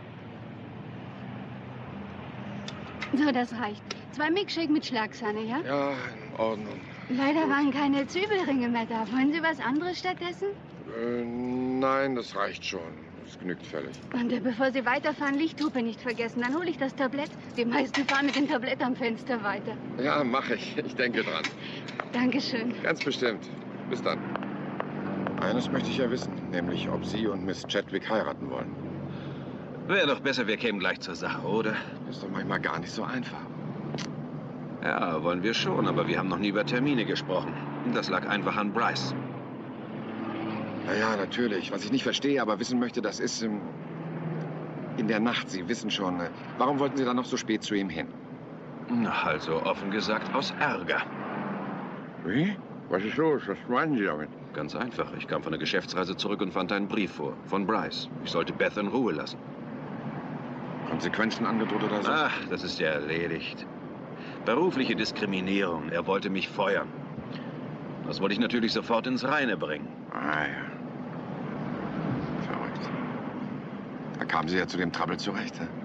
Speaker 18: So, das reicht. Zwei Milkshake mit Schlagsahne, ja?
Speaker 12: Ja, in Ordnung.
Speaker 18: Leider waren keine Zwiebelringe mehr da. Wollen Sie was anderes stattdessen?
Speaker 12: Äh, nein, das reicht schon. Das genügt völlig.
Speaker 18: Und äh, bevor Sie weiterfahren, Lichthupe nicht vergessen. Dann hole ich das Tablett. Die meisten fahren mit dem Tablett am Fenster weiter.
Speaker 12: Ja, mache ich. Ich denke dran.
Speaker 18: Dankeschön.
Speaker 12: Ganz bestimmt. Bis dann. Eines möchte ich ja wissen, nämlich ob Sie und Miss Chadwick heiraten wollen.
Speaker 5: Wäre doch besser, wir kämen gleich zur Sache, oder?
Speaker 12: Ist doch manchmal gar nicht so einfach.
Speaker 5: Ja, wollen wir schon, aber wir haben noch nie über Termine gesprochen. Das lag einfach an Bryce.
Speaker 12: Na ja, natürlich. Was ich nicht verstehe, aber wissen möchte, das ist ähm, in der Nacht. Sie wissen schon. Äh, warum wollten Sie dann noch so spät zu ihm hin?
Speaker 5: Na, also offen gesagt aus Ärger.
Speaker 12: Wie? Was ist los? Was meinen Sie damit?
Speaker 5: Ganz einfach. Ich kam von der Geschäftsreise zurück und fand einen Brief vor. Von Bryce. Ich sollte Beth in Ruhe lassen.
Speaker 12: Konsequenzen angedroht oder so?
Speaker 5: Ach, das ist ja erledigt. Berufliche Diskriminierung. Er wollte mich feuern. Das wollte ich natürlich sofort ins Reine bringen.
Speaker 12: Ah ja. Verrückt. Da kamen Sie ja zu dem Trouble zurecht, hä?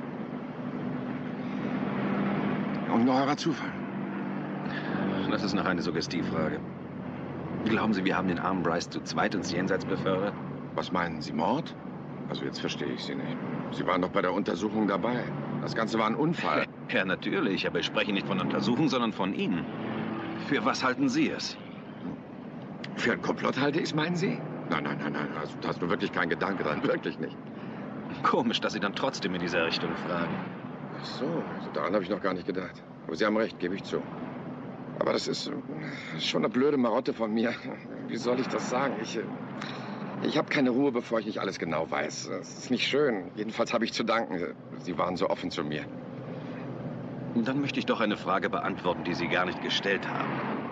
Speaker 12: Und neuerer Zufall.
Speaker 5: Das ist noch eine Suggestivfrage. Glauben Sie, wir haben den armen Bryce zu zweit ins Jenseits befördert?
Speaker 12: Was meinen Sie, Mord? Also jetzt verstehe ich Sie nicht. Sie waren doch bei der Untersuchung dabei. Das Ganze war ein Unfall.
Speaker 5: Ja, natürlich, aber ich spreche nicht von Untersuchung, sondern von Ihnen. Für was halten Sie es?
Speaker 12: Für ein Komplott halte ich es, meinen Sie? Nein, nein, nein, nein. Also, da hast du wirklich keinen Gedanke dran. Wirklich nicht.
Speaker 5: Komisch, dass Sie dann trotzdem in dieser Richtung fragen.
Speaker 12: Ach so, also daran habe ich noch gar nicht gedacht. Aber Sie haben recht, gebe ich zu. Aber das ist, das ist schon eine blöde Marotte von mir. Wie soll ich das sagen? Ich, ich habe keine Ruhe, bevor ich nicht alles genau weiß. Es ist nicht schön. Jedenfalls habe ich zu danken. Sie waren so offen zu mir.
Speaker 5: Dann möchte ich doch eine Frage beantworten, die Sie gar nicht gestellt haben.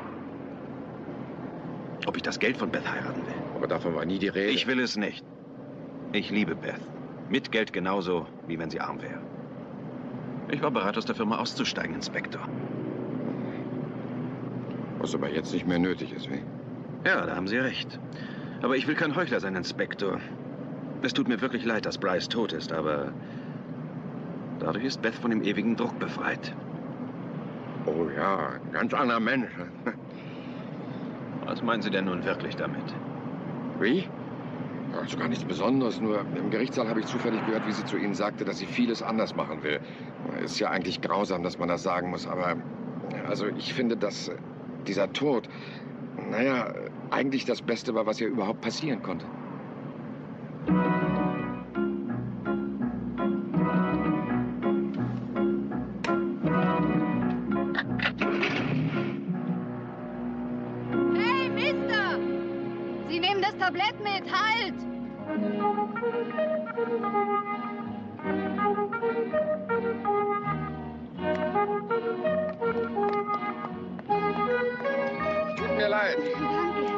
Speaker 5: Ob ich das Geld von Beth heiraten will.
Speaker 12: Aber davon war nie die Rede.
Speaker 5: Ich will es nicht. Ich liebe Beth. Mit Geld genauso, wie wenn sie arm wäre. Ich war bereit, aus der Firma auszusteigen, Inspektor.
Speaker 12: Was aber jetzt nicht mehr nötig ist, wie?
Speaker 5: Ja, da haben Sie recht. Aber ich will kein Heuchler sein, Inspektor. Es tut mir wirklich leid, dass Bryce tot ist, aber dadurch ist Beth von dem ewigen Druck befreit.
Speaker 12: Oh ja, ein ganz anderer Mensch.
Speaker 5: Was meinen Sie denn nun wirklich damit?
Speaker 12: Wie? Also gar nichts Besonderes, nur im Gerichtssaal habe ich zufällig gehört, wie sie zu Ihnen sagte, dass sie vieles anders machen will. Ist ja eigentlich grausam, dass man das sagen muss, aber also ich finde, dass dieser Tod, naja, eigentlich das Beste war, was ihr überhaupt passieren konnte.
Speaker 18: Hey, Mister! Sie nehmen das Tablett mit, halt!
Speaker 12: Tut mir leid.
Speaker 18: Danke.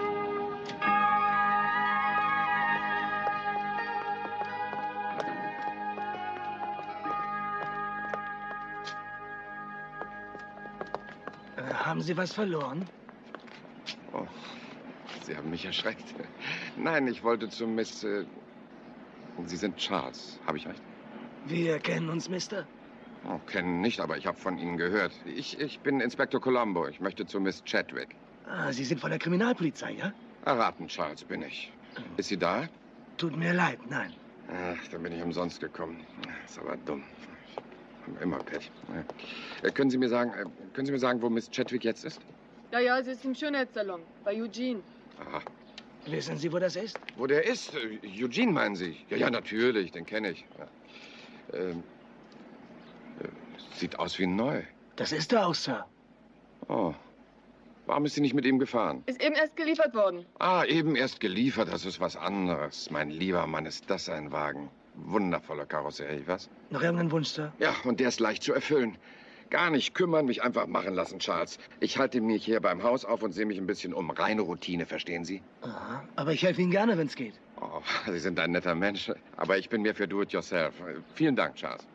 Speaker 19: Äh, haben Sie was verloren?
Speaker 12: Oh, Sie haben mich erschreckt. Nein, ich wollte zu Miss... Äh, Sie sind Charles, habe ich recht?
Speaker 19: Wir kennen uns, Mister.
Speaker 12: Oh, kennen nicht, aber ich habe von Ihnen gehört. Ich, ich bin Inspektor Colombo. Ich möchte zu Miss Chadwick.
Speaker 19: Ah, Sie sind von der Kriminalpolizei, ja?
Speaker 12: Erraten, Charles, bin ich. Ist sie da?
Speaker 19: Tut mir leid, nein.
Speaker 12: Ach, dann bin ich umsonst gekommen. Ist aber dumm. Immer Pech. Ja. Können Sie mir sagen, äh, können Sie mir sagen, wo Miss Chadwick jetzt ist?
Speaker 7: Ja, ja, sie ist im Schönheitssalon bei Eugene.
Speaker 12: Aha.
Speaker 19: Wissen Sie, wo das ist?
Speaker 12: Wo der ist? Äh, Eugene, meinen Sie? Ja, ja, natürlich, den kenne ich. Ja. Ähm, äh, sieht aus wie neu.
Speaker 19: Das ist er auch, Sir.
Speaker 12: Oh. Warum ist sie nicht mit ihm gefahren?
Speaker 7: Ist eben erst geliefert worden.
Speaker 12: Ah, eben erst geliefert, das ist was anderes. Mein lieber Mann, ist das ein Wagen. Wundervolle Karosserie, was?
Speaker 19: Noch irgendein Wunsch, Sir?
Speaker 12: Ja, und der ist leicht zu erfüllen. Gar nicht kümmern, mich einfach machen lassen, Charles. Ich halte mich hier beim Haus auf und sehe mich ein bisschen um. Reine Routine, verstehen Sie?
Speaker 19: Aha. Aber ich helfe Ihnen gerne, wenn es geht.
Speaker 12: Oh, Sie sind ein netter Mensch. Aber ich bin mehr für Do-it-yourself. Vielen Dank, Charles.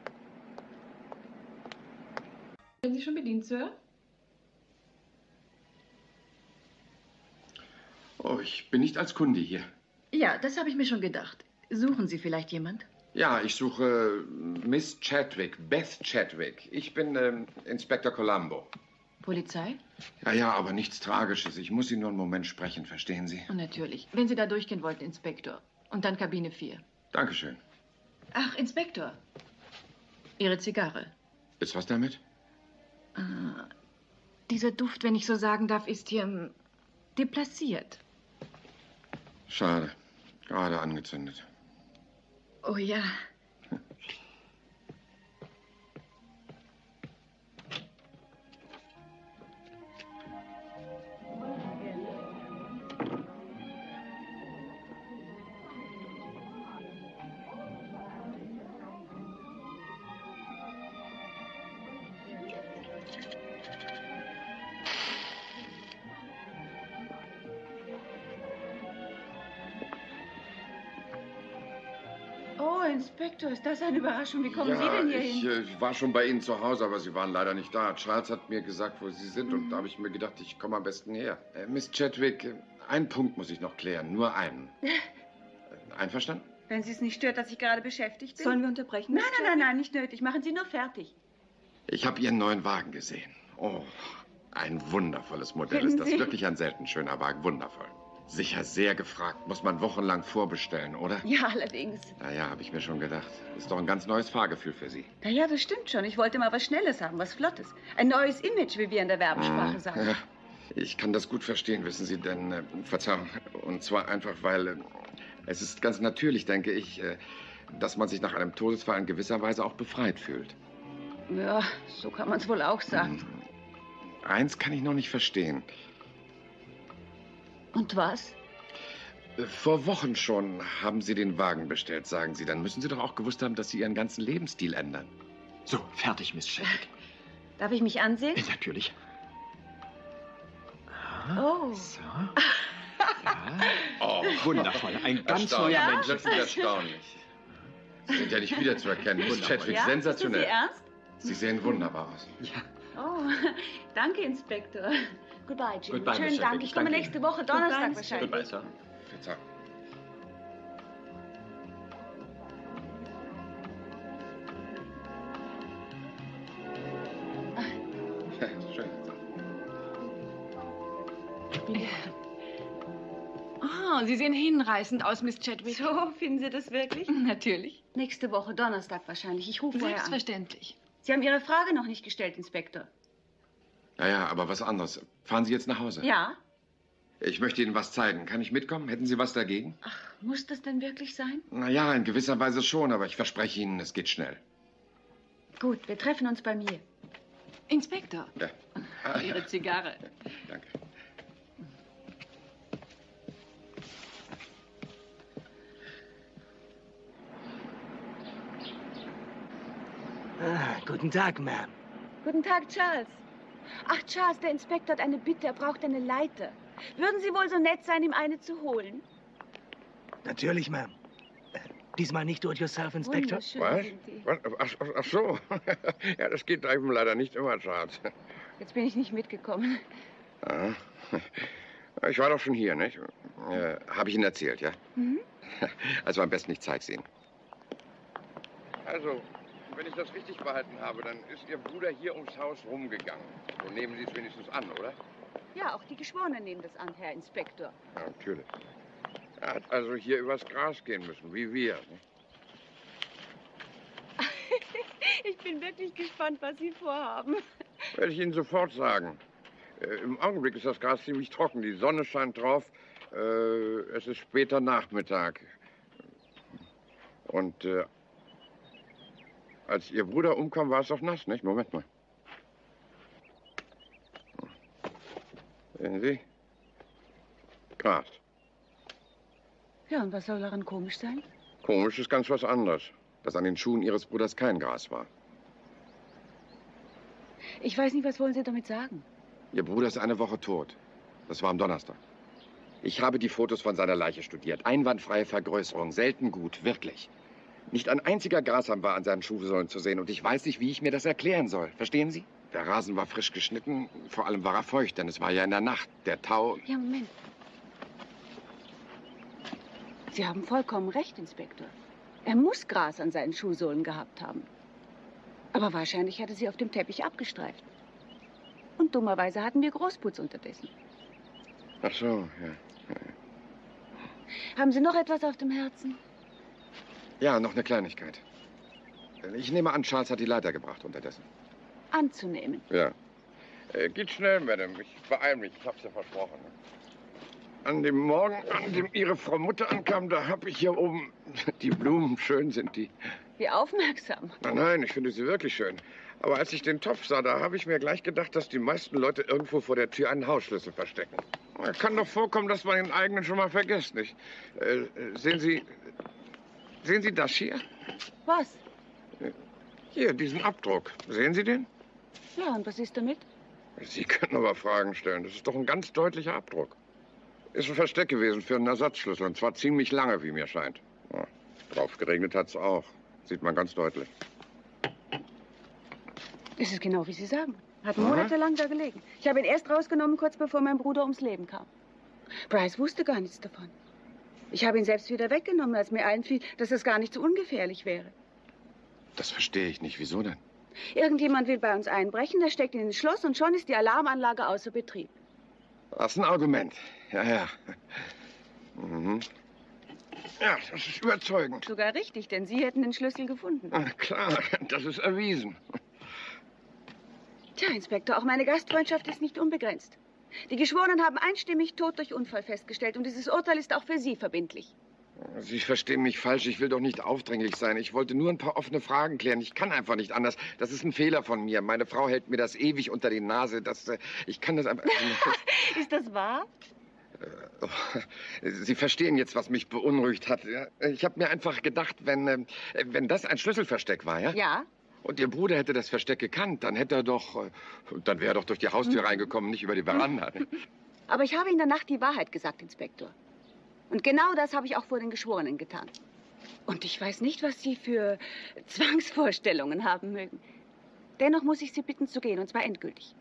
Speaker 7: Sind Sie schon bedient, Sir?
Speaker 12: Oh, ich bin nicht als Kunde hier.
Speaker 2: Ja, das habe ich mir schon gedacht. Suchen Sie vielleicht jemand?
Speaker 12: Ja, ich suche Miss Chadwick, Beth Chadwick. Ich bin ähm, Inspektor Colombo.
Speaker 2: Polizei?
Speaker 12: Ja, ja, aber nichts Tragisches. Ich muss Sie nur einen Moment sprechen, verstehen Sie?
Speaker 2: Oh, natürlich. Wenn Sie da durchgehen wollten, Inspektor. Und dann Kabine vier.
Speaker 12: Dankeschön.
Speaker 2: Ach, Inspektor. Ihre Zigarre.
Speaker 12: Ist was damit?
Speaker 2: Ah, dieser Duft, wenn ich so sagen darf, ist hier ähm, deplaciert.
Speaker 12: Schade. Gerade angezündet.
Speaker 2: Oh ja. Inspektor, ist das eine Überraschung? Wie kommen
Speaker 12: ja,
Speaker 2: Sie denn hier
Speaker 12: ich,
Speaker 2: hin?
Speaker 12: äh, ich war schon bei Ihnen zu Hause, aber Sie waren leider nicht da. Charles hat mir gesagt, wo Sie sind. Mhm. Und da habe ich mir gedacht, ich komme am besten her. Äh, Miss Chadwick, äh, einen Punkt muss ich noch klären. Nur einen. äh, einverstanden?
Speaker 2: Wenn Sie es nicht stört, dass ich gerade beschäftigt bin.
Speaker 7: Sollen wir unterbrechen?
Speaker 2: Nein, nein, nein, nein, nicht nötig. Machen Sie nur fertig.
Speaker 12: Ich habe Ihren neuen Wagen gesehen. Oh, ein wundervolles Modell.
Speaker 2: Finden
Speaker 12: Ist das
Speaker 2: Sie?
Speaker 12: wirklich ein selten schöner Wagen? Wundervoll. Sicher sehr gefragt. Muss man wochenlang vorbestellen, oder?
Speaker 2: Ja, allerdings.
Speaker 12: Na ja, habe ich mir schon gedacht. Ist doch ein ganz neues Fahrgefühl für Sie.
Speaker 2: Na ja, das stimmt schon. Ich wollte mal was Schnelles haben, was Flottes. Ein neues Image, wie wir in der Werbesprache
Speaker 12: Hm,
Speaker 2: sagen.
Speaker 12: Ja, ich kann das gut verstehen, wissen Sie, denn, äh, Verzeihung, und zwar einfach, weil äh, es ist ganz natürlich, denke ich, äh, dass man sich nach einem Todesfall in gewisser Weise auch befreit fühlt.
Speaker 2: Ja, so kann man es wohl auch sagen.
Speaker 12: Hm. Eins kann ich noch nicht verstehen.
Speaker 2: Und was?
Speaker 12: Vor Wochen schon haben Sie den Wagen bestellt, sagen Sie. Dann müssen Sie doch auch gewusst haben, dass Sie Ihren ganzen Lebensstil ändern.
Speaker 13: So, fertig, Miss Chadwick.
Speaker 2: Darf ich mich ansehen?
Speaker 13: Äh, natürlich.
Speaker 2: Oh.
Speaker 13: So. Ja. Oh, wundervoll. Ein ganz
Speaker 12: Erstaunlich.
Speaker 13: neuer Mensch.
Speaker 12: Das ist erstaunlich. Sie sind ja nicht wiederzuerkennen. Miss Chadwick,
Speaker 2: Ja?
Speaker 12: sensationell.
Speaker 2: Ist das Ihr Ernst?
Speaker 12: Sie sehen wunderbar aus.
Speaker 13: Ja.
Speaker 2: Oh, danke, Inspektor. Goodbye, Jim.
Speaker 13: Goodbye,
Speaker 2: Schönen
Speaker 13: Miss
Speaker 2: Dank.
Speaker 13: Chadwick.
Speaker 2: Ich komme
Speaker 13: Danke
Speaker 2: nächste
Speaker 13: Ihnen.
Speaker 2: Woche Donnerstag
Speaker 7: Goodbye,
Speaker 2: wahrscheinlich.
Speaker 13: Goodbye, Sir.
Speaker 12: Verzeihung. Schön.
Speaker 7: Oh, Sie sehen hinreißend aus, Miss Chadwick.
Speaker 2: So, finden Sie das wirklich?
Speaker 7: Natürlich.
Speaker 2: Nächste Woche Donnerstag wahrscheinlich. Ich rufe vorher an.
Speaker 7: Selbstverständlich.
Speaker 2: Sie haben Ihre Frage noch nicht gestellt, Inspektor.
Speaker 12: Naja, aber was anderes. Fahren Sie jetzt nach Hause?
Speaker 2: Ja?
Speaker 12: Ich möchte Ihnen was zeigen. Kann ich mitkommen? Hätten Sie was dagegen?
Speaker 2: Ach, muss das denn wirklich sein?
Speaker 12: Naja, in gewisser Weise schon, aber ich verspreche Ihnen, es geht schnell.
Speaker 2: Gut, wir treffen uns bei mir.
Speaker 7: Inspektor.
Speaker 12: Ja. Ah,
Speaker 2: Ihre
Speaker 12: ja.
Speaker 2: Zigarre.
Speaker 12: Danke.
Speaker 19: Ah, guten Tag, Ma'am.
Speaker 2: Guten Tag, Charles. Ach, Charles, der Inspektor hat eine Bitte. Er braucht eine Leiter. Würden Sie wohl so nett sein, ihm eine zu holen?
Speaker 19: Natürlich, Ma'am. Äh, Diesmal nicht do-it-yourself, Inspektor.
Speaker 2: Wunderschön
Speaker 12: Was?
Speaker 2: sind Sie.
Speaker 12: Was? Ach, ach, ach so. Ja, das geht eben leider nicht immer, Charles.
Speaker 2: Jetzt bin ich nicht mitgekommen.
Speaker 12: Ah. Ich war doch schon hier, nicht? Äh, Habe ich Ihnen erzählt, ja?
Speaker 2: Mhm.
Speaker 12: Also am besten, ich zeig's Ihnen. Also, wenn ich das richtig behalten habe, dann ist Ihr Bruder hier ums Haus rumgegangen. So nehmen Sie es wenigstens an, oder?
Speaker 2: Ja, auch die Geschworenen nehmen das an, Herr Inspektor.
Speaker 11: Ja, natürlich. Er hat also hier übers Gras gehen müssen, wie wir. Ne?
Speaker 2: Ich bin wirklich gespannt, was Sie vorhaben.
Speaker 11: Werde ich Ihnen sofort sagen. Äh, Im Augenblick ist das Gras ziemlich trocken. Die Sonne scheint drauf. Äh, es ist später Nachmittag. Und äh, als Ihr Bruder umkam, war es doch nass, nicht? Moment mal. Sehen Sie? Gras.
Speaker 2: Ja, und was soll daran komisch sein?
Speaker 11: Komisch ist ganz was anderes. Dass an den Schuhen Ihres Bruders kein Gras war.
Speaker 2: Ich weiß nicht, was wollen Sie damit sagen?
Speaker 12: Ihr Bruder ist eine Woche tot. Das war am Donnerstag. Ich habe die Fotos von seiner Leiche studiert. Einwandfreie Vergrößerung, selten gut, wirklich. Nicht ein einziger Grashalm war an seinen Schuhsohlen zu sehen und ich weiß nicht, wie ich mir das erklären soll. Verstehen Sie? Der Rasen war frisch geschnitten, vor allem war er feucht, denn es war ja in der Nacht. Der Tau...
Speaker 2: Ja, Moment. Sie haben vollkommen recht, Inspektor. Er muss Gras an seinen Schuhsohlen gehabt haben. Aber wahrscheinlich hatte sie auf dem Teppich abgestreift. Und dummerweise hatten wir Großputz unterdessen.
Speaker 11: Ach so, ja. ja.
Speaker 2: Haben Sie noch etwas auf dem Herzen?
Speaker 12: Ja, noch eine Kleinigkeit. Ich nehme an, Charles hat die Leiter gebracht unterdessen.
Speaker 2: Anzunehmen.
Speaker 11: Ja. Äh, geht schnell, Madame. Ich beeil mich. Ich hab's ja versprochen. Ne? An dem Morgen, an dem Ihre Frau Mutter ankam, da habe ich hier oben... Die Blumen, schön sind die.
Speaker 2: Wie aufmerksam.
Speaker 11: Nein, nein, ich finde sie wirklich schön. Aber als ich den Topf sah, da habe ich mir gleich gedacht, dass die meisten Leute irgendwo vor der Tür einen Hausschlüssel verstecken. Kann doch vorkommen, dass man den eigenen schon mal vergisst, nicht? Äh, sehen Sie... Sehen Sie das hier?
Speaker 2: Was?
Speaker 11: Hier, diesen Abdruck. Sehen Sie den?
Speaker 2: Ja, und was ist damit?
Speaker 11: Sie können aber Fragen stellen. Das ist doch ein ganz deutlicher Abdruck. Ist ein Versteck gewesen für einen Ersatzschlüssel. Und zwar ziemlich lange, wie mir scheint. Ja, drauf geregnet hat's auch. Sieht man ganz deutlich.
Speaker 2: Es ist genau, wie Sie sagen. Hat monatelang da gelegen. Ich habe ihn erst rausgenommen, kurz bevor mein Bruder ums Leben kam. Bryce wusste gar nichts davon. Ich habe ihn selbst wieder weggenommen, als mir einfiel, dass es gar nicht so ungefährlich wäre.
Speaker 12: Das verstehe ich nicht. Wieso denn?
Speaker 2: Irgendjemand will bei uns einbrechen, der steckt ihn ins Schloss und schon ist die Alarmanlage außer Betrieb.
Speaker 11: Das ist ein Argument. Ja, ja. Mhm. Ja, das ist überzeugend.
Speaker 2: Sogar richtig, denn Sie hätten den Schlüssel gefunden.
Speaker 11: Na klar, das ist erwiesen.
Speaker 2: Tja, Inspektor, auch meine Gastfreundschaft ist nicht unbegrenzt. Die Geschworenen haben einstimmig Tod durch Unfall festgestellt und dieses Urteil ist auch für Sie verbindlich.
Speaker 12: Sie verstehen mich falsch. Ich will doch nicht aufdringlich sein. Ich wollte nur ein paar offene Fragen klären. Ich kann einfach nicht anders. Das ist ein Fehler von mir. Meine Frau hält mir das ewig unter die Nase. Das, äh, ich kann das einfach...
Speaker 2: Ist das wahr?
Speaker 12: Sie verstehen jetzt, was mich beunruhigt hat. Ja? Ich habe mir einfach gedacht, wenn, äh, wenn das ein Schlüsselversteck war, ja?
Speaker 2: Ja.
Speaker 12: Und Ihr Bruder hätte das Versteck gekannt, dann hätte er doch... Äh, dann wäre er doch durch die Haustür hm. reingekommen, nicht über die Veranda.
Speaker 2: Aber ich habe in der Nacht die Wahrheit gesagt, Inspektor. Und genau das habe ich auch vor den Geschworenen getan. Und ich weiß nicht, was Sie für Zwangsvorstellungen haben mögen. Dennoch muss ich Sie bitten zu gehen, und zwar endgültig.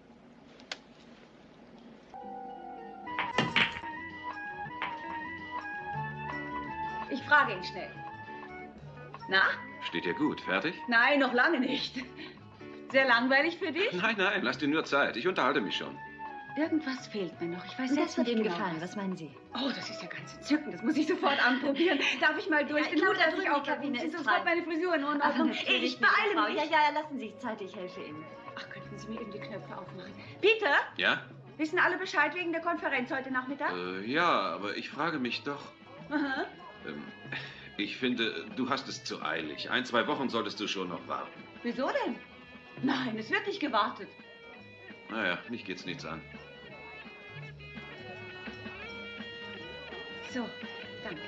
Speaker 2: Ich frage ihn schnell. Na?
Speaker 5: Steht dir gut. Fertig?
Speaker 2: Nein, noch lange nicht. Sehr langweilig für dich?
Speaker 5: Nein, nein, lass dir nur Zeit. Ich unterhalte mich schon.
Speaker 2: Irgendwas fehlt mir noch. Ich weiß
Speaker 20: Und
Speaker 2: selbst
Speaker 20: das wird
Speaker 2: nicht
Speaker 20: Ihnen
Speaker 2: genau
Speaker 20: gefallen.
Speaker 2: was.
Speaker 20: Was meinen Sie?
Speaker 2: Oh, das ist ja ganz entzückend. Das muss ich sofort anprobieren. Darf ich mal durch?
Speaker 20: Ja, ich glaube, da drüben
Speaker 2: auch
Speaker 20: die Kabine ist
Speaker 2: sofort
Speaker 20: frei.
Speaker 2: meine Frisur in Ordnung.
Speaker 20: Ach, natürlich,
Speaker 2: Ich beeile
Speaker 20: Frau.
Speaker 2: mich.
Speaker 20: Ja, ja, lassen Sie sich Zeit. Ich helfe Ihnen.
Speaker 2: Ach, könnten Sie mir eben die Knöpfe aufmachen? Peter?
Speaker 5: Ja?
Speaker 2: Wissen alle Bescheid wegen der Konferenz heute Nachmittag?
Speaker 5: Äh, ja, aber ich frage mich doch...
Speaker 2: Aha.
Speaker 5: Ähm, ich finde, du hast es zu eilig. Ein, zwei Wochen solltest du schon noch warten.
Speaker 2: Wieso denn? Nein, es wird nicht gewartet.
Speaker 5: Naja, mich geht's nichts an.
Speaker 2: So, danke.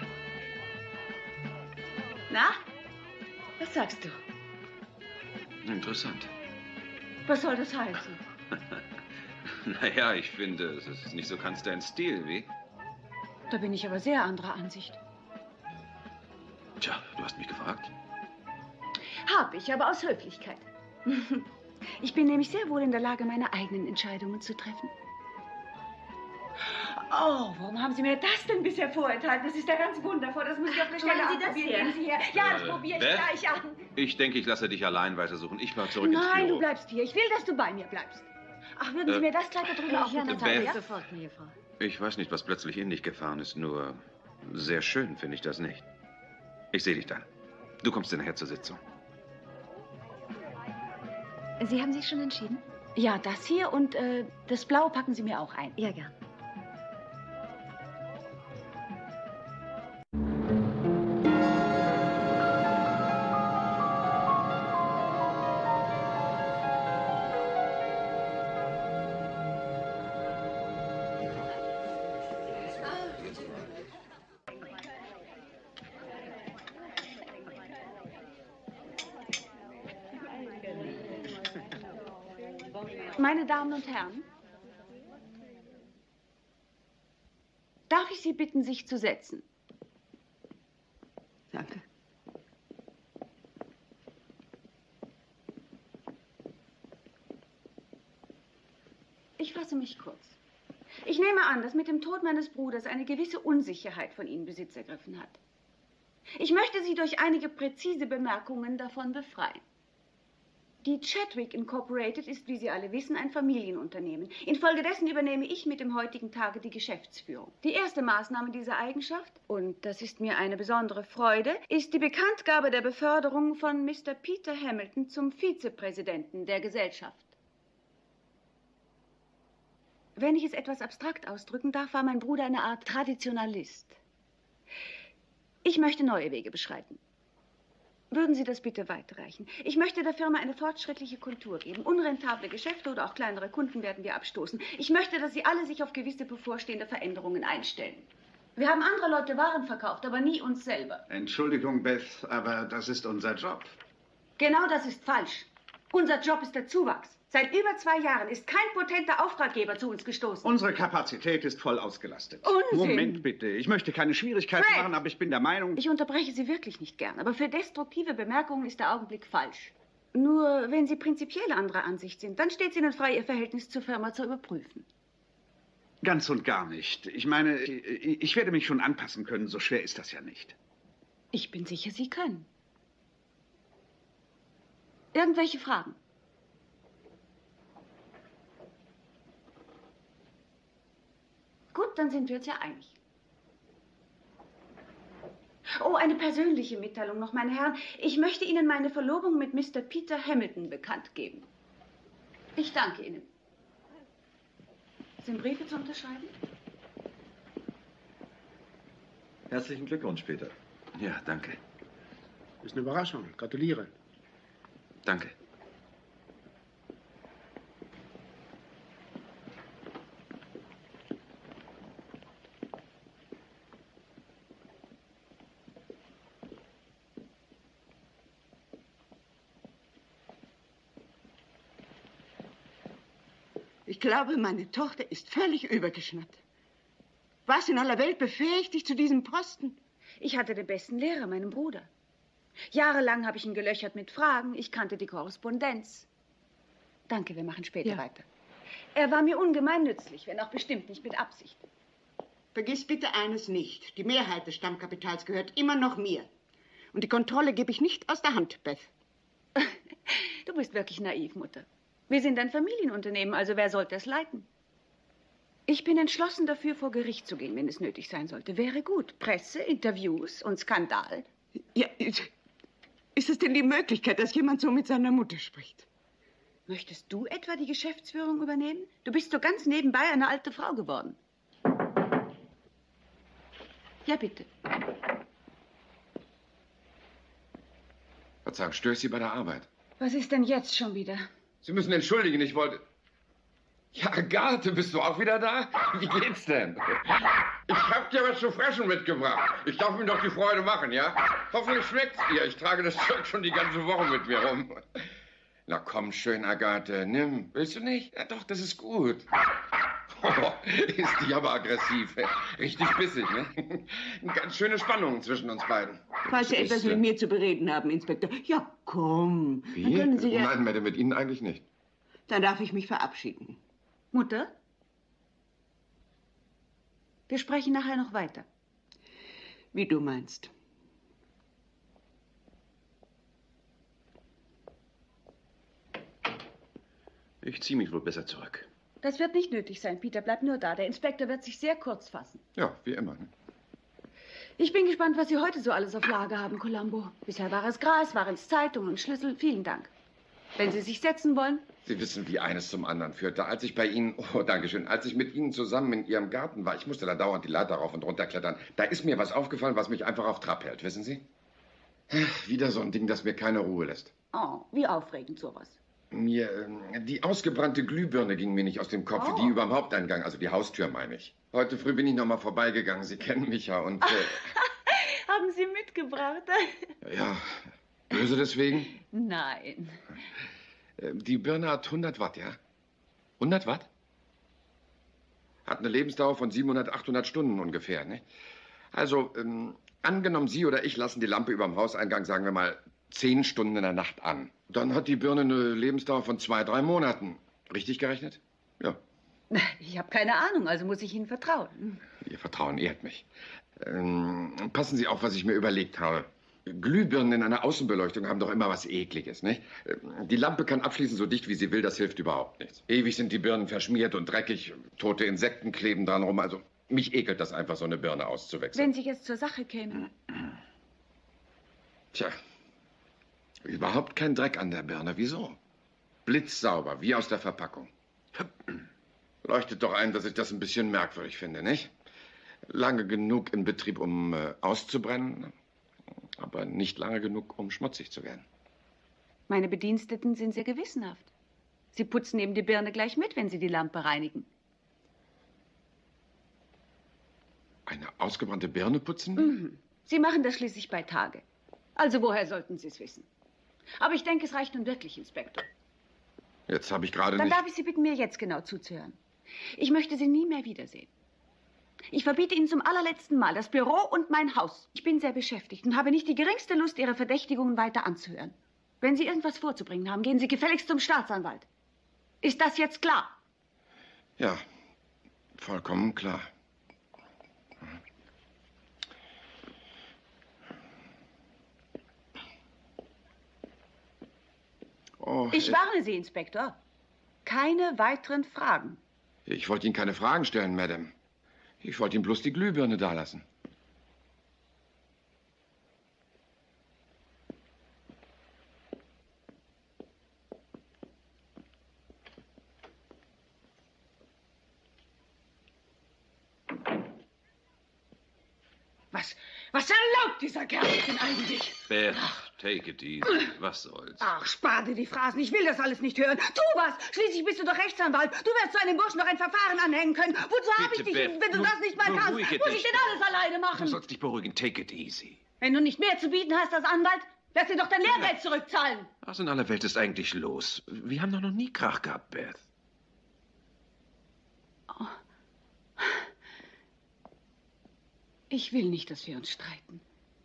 Speaker 2: Na? Was sagst du?
Speaker 5: Interessant.
Speaker 2: Was soll das heißen?
Speaker 5: Naja, ich finde, es ist nicht so ganz dein Stil, wie?
Speaker 2: Da bin ich aber sehr anderer Ansicht.
Speaker 5: Tja, du hast mich gefragt.
Speaker 2: Hab ich, aber aus Höflichkeit. Ich bin nämlich sehr wohl in der Lage, meine eigenen Entscheidungen zu treffen. Oh, warum haben Sie mir das denn bisher vorenthalten? Das ist ja ganz wundervoll. Das muss ich auf der Stelle
Speaker 20: Wollen Sie das
Speaker 2: ausprobieren.
Speaker 20: hier?
Speaker 2: Gehen Sie her. Ja, das
Speaker 5: Äh,
Speaker 2: probiere ich
Speaker 5: Beth?
Speaker 2: gleich an.
Speaker 5: Ich denke, ich lasse dich allein weitersuchen. Ich fahre zurück ins
Speaker 2: Nein,
Speaker 5: Büro.
Speaker 2: du bleibst hier. Ich will, dass du bei mir bleibst. Ach, würden Sie
Speaker 5: Äh,
Speaker 2: mir das Kleid da drüber auch
Speaker 20: Ja,
Speaker 2: bitte
Speaker 20: natürlich,
Speaker 5: Beth.
Speaker 20: sofort, Ehefrau.
Speaker 5: Ich weiß nicht, was plötzlich in dich gefahren ist, nur sehr schön finde ich das nicht. Ich sehe dich dann. Du kommst nachher zur Sitzung.
Speaker 2: Sie haben sich schon entschieden? Ja, das hier und äh, das Blau packen Sie mir auch ein.
Speaker 20: Ja, gern.
Speaker 2: Meine Damen und Herren, darf ich Sie bitten, sich zu setzen?
Speaker 14: Danke.
Speaker 2: Ich fasse mich kurz. Ich nehme an, dass mit dem Tod meines Bruders eine gewisse Unsicherheit von Ihnen Besitz ergriffen hat. Ich möchte Sie durch einige präzise Bemerkungen davon befreien. Die Chadwick Incorporated ist, wie Sie alle wissen, ein Familienunternehmen. Infolgedessen übernehme ich mit dem heutigen Tage die Geschäftsführung. Die erste Maßnahme dieser Eigenschaft, und das ist mir eine besondere Freude, ist die Bekanntgabe der Beförderung von Mister Peter Hamilton zum Vizepräsidenten der Gesellschaft. Wenn ich es etwas abstrakt ausdrücken darf, war mein Bruder eine Art Traditionalist. Ich möchte neue Wege beschreiten. Würden Sie das bitte weiterreichen? Ich möchte der Firma eine fortschrittliche Kultur geben. Unrentable Geschäfte oder auch kleinere Kunden werden wir abstoßen. Ich möchte, dass Sie alle sich auf gewisse bevorstehende Veränderungen einstellen. Wir haben andere Leute Waren verkauft, aber nie uns selber.
Speaker 3: Entschuldigung, Beth, aber das ist unser Job.
Speaker 2: Genau das ist falsch. Unser Job ist der Zuwachs. Seit über zwei Jahren ist kein potenter Auftraggeber zu uns gestoßen.
Speaker 3: Unsere Kapazität ist voll ausgelastet.
Speaker 2: Unsinn!
Speaker 3: Moment bitte, ich möchte keine Schwierigkeiten
Speaker 2: Fred!
Speaker 3: machen, aber ich bin der Meinung...
Speaker 2: Ich unterbreche Sie wirklich nicht gern, aber für destruktive Bemerkungen ist der Augenblick falsch. Nur wenn Sie prinzipiell anderer Ansicht sind, dann steht es Ihnen frei, Ihr Verhältnis zur Firma zu überprüfen.
Speaker 3: Ganz und gar nicht. Ich meine, ich, ich werde mich schon anpassen können, so schwer ist das ja nicht.
Speaker 2: Ich bin sicher, Sie können. Irgendwelche Fragen? Gut, dann sind wir uns ja einig. Oh, eine persönliche Mitteilung noch, meine Herren. Ich möchte Ihnen meine Verlobung mit Mister Peter Hamilton bekannt geben. Ich danke Ihnen. Sind Briefe zu unterschreiben?
Speaker 5: Herzlichen Glückwunsch, Peter. Ja, danke.
Speaker 9: Ist eine Überraschung. Gratuliere.
Speaker 5: Danke.
Speaker 14: Ich glaube, meine Tochter ist völlig übergeschnappt. Was in aller Welt befähigt dich zu diesem Posten?
Speaker 2: Ich hatte den besten Lehrer, meinen Bruder. Jahrelang habe ich ihn gelöchert mit Fragen. Ich kannte die Korrespondenz. Danke, wir machen später
Speaker 14: Ja.
Speaker 2: weiter. Er war mir ungemein nützlich, wenn auch bestimmt nicht mit Absicht.
Speaker 14: Vergiss bitte eines nicht. Die Mehrheit des Stammkapitals gehört immer noch mir. Und die Kontrolle gebe ich nicht aus der Hand, Beth.
Speaker 2: Du bist wirklich naiv, Mutter. Wir sind ein Familienunternehmen, also wer sollte es leiten? Ich bin entschlossen dafür, vor Gericht zu gehen, wenn es nötig sein sollte. Wäre gut. Presse, Interviews und Skandal.
Speaker 14: Ja, ist, ist es denn die Möglichkeit, dass jemand so mit seiner Mutter spricht?
Speaker 2: Möchtest du etwa die Geschäftsführung übernehmen? Du bist so ganz nebenbei eine alte Frau geworden. Ja, bitte.
Speaker 12: Verzeihung, störe ich Sie bei der Arbeit?
Speaker 2: Was ist denn jetzt schon wieder?
Speaker 12: Sie müssen entschuldigen, ich wollte... Ja, Agathe, bist du auch wieder da? Wie geht's denn? Ich hab dir was zu fressen mitgebracht. Ich darf mir doch die Freude machen, ja? Hoffentlich schmeckt's dir. Ich trage das Zeug schon die ganze Woche mit mir rum. Na komm schön, Agathe, nimm. Willst du nicht? Ja doch, das ist gut. Oh, ist die aber aggressiv. Richtig bissig, ne? Eine ganz schöne Spannung zwischen uns beiden.
Speaker 14: Falls Sie etwas mit mir zu bereden haben, Inspektor. Ja, komm.
Speaker 12: Wie?
Speaker 14: Dann können Sie ja...
Speaker 12: Nein, Madame, mit Ihnen eigentlich nicht.
Speaker 14: Dann darf ich mich verabschieden.
Speaker 2: Mutter? Wir sprechen nachher noch weiter.
Speaker 14: Wie du meinst.
Speaker 5: Ich ziehe mich wohl besser zurück.
Speaker 2: Das wird nicht nötig sein, Peter. Bleib nur da. Der Inspektor wird sich sehr kurz fassen.
Speaker 12: Ja, wie immer. Ne?
Speaker 2: Ich bin gespannt, was Sie heute so alles auf Lager haben, Columbo. Bisher war es Gras, waren es Zeitungen und Schlüssel. Vielen Dank. Wenn Sie sich setzen wollen.
Speaker 12: Sie wissen, wie eines zum anderen führte. Als ich bei Ihnen, oh, Dankeschön, als ich mit Ihnen zusammen in Ihrem Garten war, ich musste da dauernd die Leiter rauf und runter klettern, da ist mir was aufgefallen, was mich einfach auf Trab hält, wissen Sie? Wieder so ein Ding, das mir keine Ruhe lässt.
Speaker 2: Oh, wie aufregend sowas.
Speaker 12: Mir, äh, die ausgebrannte Glühbirne ging mir nicht aus dem Kopf,
Speaker 2: Oh.
Speaker 12: die über dem Haupteingang, also die Haustür, meine ich. Heute früh bin ich noch mal vorbeigegangen, Sie kennen mich ja und... Äh,
Speaker 2: Haben Sie mitgebracht?
Speaker 12: ja, böse deswegen?
Speaker 2: Nein.
Speaker 12: Äh, Die Birne hat hundert Watt, ja? hundert Watt? Hat eine Lebensdauer von siebenhundert, achthundert Stunden ungefähr, ne? Also, ähm, angenommen, Sie oder ich lassen die Lampe über dem Hauseingang, sagen wir mal, zehn Stunden in der Nacht an. Dann hat die Birne eine Lebensdauer von zwei, drei Monaten. Richtig gerechnet? Ja.
Speaker 2: Ich habe keine Ahnung, also muss ich Ihnen vertrauen.
Speaker 12: Ihr Vertrauen ehrt mich. Ähm, passen Sie auf, was ich mir überlegt habe. Glühbirnen in einer Außenbeleuchtung haben doch immer was Ekliges, nicht? Die Lampe kann abschließen so dicht, wie sie will, das hilft überhaupt nichts. Ewig sind die Birnen verschmiert und dreckig, tote Insekten kleben dran rum, also mich ekelt das einfach, so eine Birne auszuwechseln.
Speaker 2: Wenn Sie jetzt zur Sache kämen.
Speaker 12: Tja, überhaupt kein Dreck an der Birne. Wieso? Blitzsauber, wie aus der Verpackung. Leuchtet doch ein, dass ich das ein bisschen merkwürdig finde, nicht? Lange genug in Betrieb, um äh, auszubrennen, aber nicht lange genug, um schmutzig zu werden.
Speaker 2: Meine Bediensteten sind sehr gewissenhaft. Sie putzen eben die Birne gleich mit, wenn Sie die Lampe reinigen.
Speaker 12: Eine ausgebrannte Birne putzen?
Speaker 2: Mhm. Sie machen das schließlich bei Tage. Also woher sollten Sie es wissen? Aber ich denke, es reicht nun wirklich, Inspektor.
Speaker 12: Jetzt habe ich gerade
Speaker 2: Dann
Speaker 12: nicht...
Speaker 2: darf ich Sie bitten, mir jetzt genau zuzuhören. Ich möchte Sie nie mehr wiedersehen. Ich verbiete Ihnen zum allerletzten Mal das Büro und mein Haus. Ich bin sehr beschäftigt und habe nicht die geringste Lust, Ihre Verdächtigungen weiter anzuhören. Wenn Sie irgendwas vorzubringen haben, gehen Sie gefälligst zum Staatsanwalt. Ist das jetzt klar?
Speaker 12: Ja, vollkommen klar. Oh,
Speaker 2: Ich warne Sie, Inspektor. Keine weiteren Fragen.
Speaker 12: Ich wollte Ihnen keine Fragen stellen, Madame. Ich wollte Ihnen bloß die Glühbirne dalassen.
Speaker 2: Was, was erlaubt dieser Kerl denn eigentlich?
Speaker 5: Beth, take it easy. Was soll's?
Speaker 2: Ach, spar dir die Phrasen. Ich will das alles nicht hören. Tu was. Schließlich bist du doch Rechtsanwalt. Du wirst zu einem Burschen noch ein Verfahren anhängen können. Wozu habe ich
Speaker 5: Bitte,
Speaker 2: dich,
Speaker 5: Beth,
Speaker 2: wenn du
Speaker 5: nur
Speaker 2: das nicht mal kannst?
Speaker 5: beruhige
Speaker 2: Muss
Speaker 5: dich.
Speaker 2: ich denn alles alleine
Speaker 5: Du
Speaker 2: machen?
Speaker 5: sollst dich beruhigen. Take it easy.
Speaker 2: Wenn du nicht mehr zu bieten hast als Anwalt, lass dir doch dein Lehrgeld zurückzahlen.
Speaker 5: Was in aller Welt ist eigentlich los? Wir haben doch noch nie Krach gehabt, Beth.
Speaker 2: Ich will nicht, dass wir uns streiten.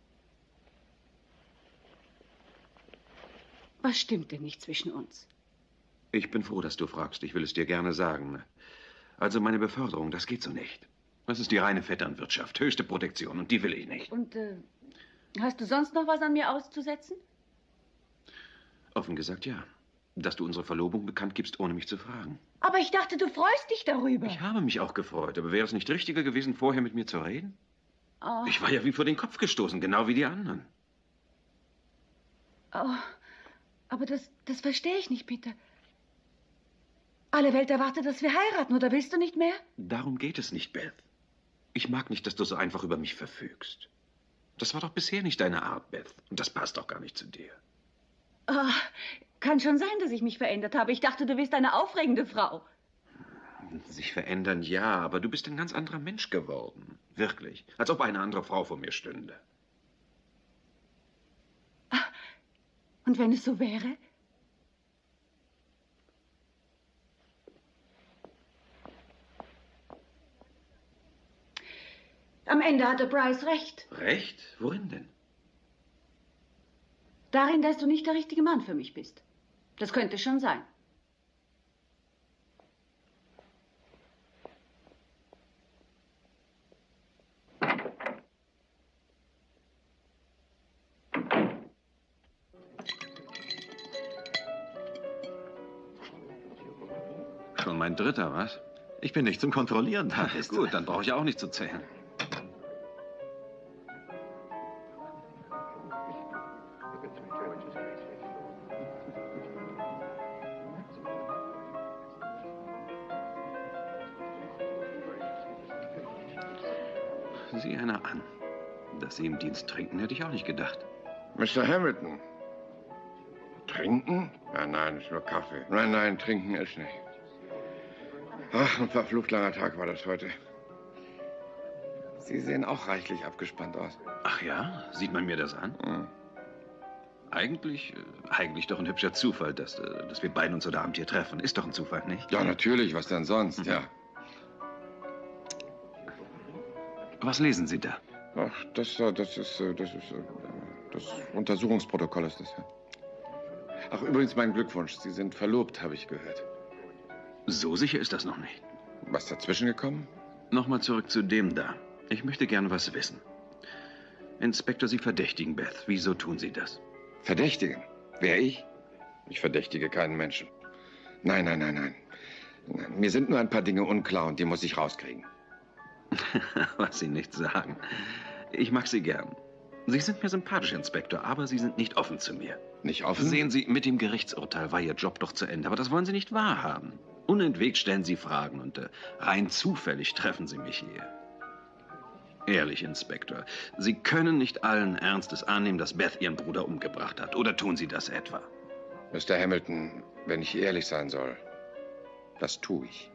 Speaker 2: Was stimmt denn nicht zwischen uns?
Speaker 5: Ich bin froh, dass du fragst. Ich will es dir gerne sagen. Also meine Beförderung, das geht so nicht. Das ist die reine Vetternwirtschaft. Höchste Protektion und die will ich nicht.
Speaker 2: Und äh, hast du sonst noch was an mir auszusetzen?
Speaker 5: Offen gesagt, ja. Dass du unsere Verlobung bekannt gibst, ohne mich zu fragen.
Speaker 2: Aber ich dachte, du freust dich darüber.
Speaker 5: Ich habe mich auch gefreut, aber wäre es nicht richtiger gewesen, vorher mit mir zu reden?
Speaker 2: Oh.
Speaker 5: Ich war ja wie vor den Kopf gestoßen, genau wie die anderen.
Speaker 2: Oh, aber das, das verstehe ich nicht, Peter. Alle Welt erwartet, dass wir heiraten, oder willst du nicht mehr?
Speaker 5: Darum geht es nicht, Beth. Ich mag nicht, dass du so einfach über mich verfügst. Das war doch bisher nicht deine Art, Beth. Und das passt doch gar nicht zu dir.
Speaker 2: Oh, kann schon sein, dass ich mich verändert habe. Ich dachte, du bist eine aufregende Frau.
Speaker 5: Sich verändern, ja, aber du bist ein ganz anderer Mensch geworden. Wirklich. Als ob eine andere Frau vor mir stünde.
Speaker 2: Und wenn es so wäre? Am Ende hatte Bryce recht.
Speaker 5: Recht? Worin denn?
Speaker 2: Darin, dass du nicht der richtige Mann für mich bist. Das könnte schon sein.
Speaker 5: Schon mein dritter, was?
Speaker 10: Ich bin nicht zum Kontrollieren da.
Speaker 5: Ist gut, dann brauche ich auch nicht zu zählen. Sieh einer an. Dass Sie im Dienst trinken, hätte ich auch nicht gedacht.
Speaker 11: Mister Hamilton. Trinken? Ja, nein, ist nur Kaffee. Nein, nein, trinken ist nicht. Ach, ein verflucht langer Tag war das heute. Sie sehen auch reichlich abgespannt aus.
Speaker 5: Ach ja? Sieht man mir das an?
Speaker 11: Hm.
Speaker 5: Eigentlich, äh, eigentlich doch ein hübscher Zufall, dass, äh, dass wir beide uns heute Abend hier treffen. Ist doch ein Zufall, nicht?
Speaker 11: Ja, natürlich. Was denn sonst,
Speaker 5: Mhm.
Speaker 11: ja.
Speaker 5: Was lesen Sie da?
Speaker 11: Ach, das, äh, das ist, äh, das ist, äh, das Untersuchungsprotokoll ist das, ja. Ach, übrigens, mein Glückwunsch. Sie sind verlobt, habe ich gehört.
Speaker 5: So sicher ist das noch nicht.
Speaker 11: Was dazwischen gekommen?
Speaker 5: Nochmal zurück zu dem da. Ich möchte gerne was wissen. Inspektor, Sie verdächtigen Beth. Wieso tun Sie das?
Speaker 11: Verdächtigen? Wer, ich? Ich verdächtige keinen Menschen. Nein, nein, nein, nein. Nein, mir sind nur ein paar Dinge unklar und die muss ich rauskriegen.
Speaker 5: Was Sie nicht sagen. Ich mag Sie gern. Sie sind mir sympathisch, Inspektor, aber Sie sind nicht offen zu mir.
Speaker 11: Nicht offen?
Speaker 5: Sehen Sie, mit dem Gerichtsurteil war Ihr Job doch zu Ende, aber das wollen Sie nicht wahrhaben. Unentwegt stellen Sie Fragen und äh, rein zufällig treffen Sie mich hier. Ehrlich, Inspektor, Sie können nicht allen Ernstes annehmen, dass Beth Ihren Bruder umgebracht hat. Oder tun Sie das etwa?
Speaker 11: Mister Hamilton, wenn ich ehrlich sein soll, das tue ich.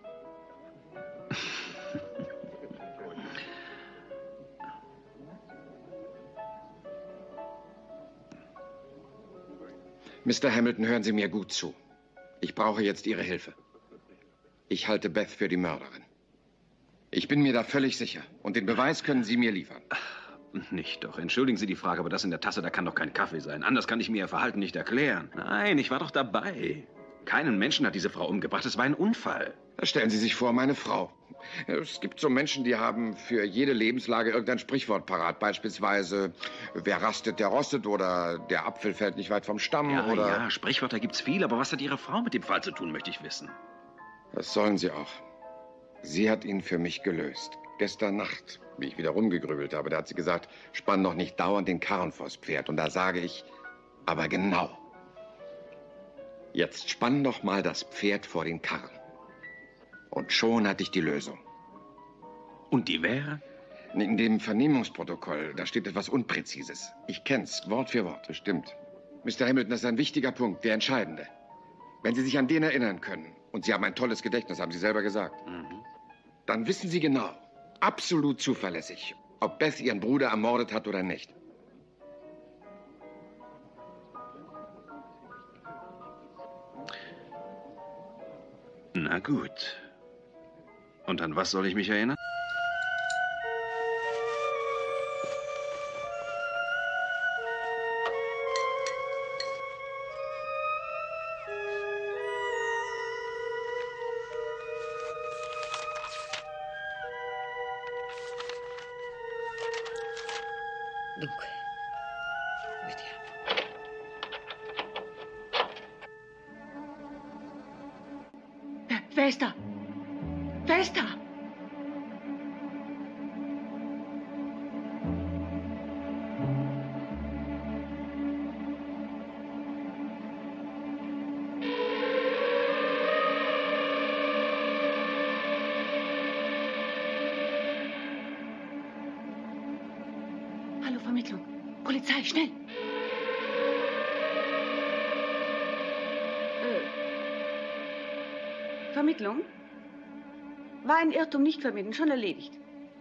Speaker 11: Mister Hamilton, hören Sie mir gut zu. Ich brauche jetzt Ihre Hilfe. Ich halte Beth für die Mörderin. Ich bin mir da völlig sicher. Und den Beweis können Sie mir liefern.
Speaker 5: Nicht doch. Entschuldigen Sie die Frage, aber das in der Tasse, da kann doch kein Kaffee sein. Anders kann ich mir Ihr Verhalten nicht erklären. Nein, ich war doch dabei. Keinen Menschen hat diese Frau umgebracht. Es war ein Unfall.
Speaker 11: Da stellen Sie sich vor, meine Frau. Es gibt so Menschen, die haben für jede Lebenslage irgendein Sprichwort parat. Beispielsweise, wer rastet, der rostet oder der Apfel fällt nicht weit vom Stamm.
Speaker 5: Ja,
Speaker 11: oder
Speaker 5: ja, Sprichwörter gibt's viel, aber was hat Ihre Frau mit dem Fall zu tun, möchte ich wissen.
Speaker 11: Das sollen Sie auch. Sie hat ihn für mich gelöst. Gestern Nacht, wie ich wieder rumgegrübelt habe, da hat sie gesagt, spann doch nicht dauernd den Karren vors Pferd. Und da sage ich, aber genau. Jetzt spann doch mal das Pferd vor den Karren. Und schon hatte ich die Lösung.
Speaker 5: Und die wäre?
Speaker 11: In dem Vernehmungsprotokoll, da steht etwas Unpräzises. Ich kenn's, Wort für Wort. Bestimmt. Mister Hamilton, das ist ein wichtiger Punkt, der entscheidende. Wenn Sie sich an den erinnern können, und Sie haben ein tolles Gedächtnis, haben Sie selber gesagt,
Speaker 5: Mhm.
Speaker 11: dann wissen Sie genau, absolut zuverlässig, ob Beth ihren Bruder ermordet hat oder nicht.
Speaker 5: Na gut. Und an was soll ich mich erinnern?
Speaker 17: Dunque, vediamo.
Speaker 2: Wer, wer ist da? Wer ist da? Hallo, Vermittlung. Polizei, schnell. Äh, Vermittlung? War ein Irrtum, nicht vermitteln, schon erledigt.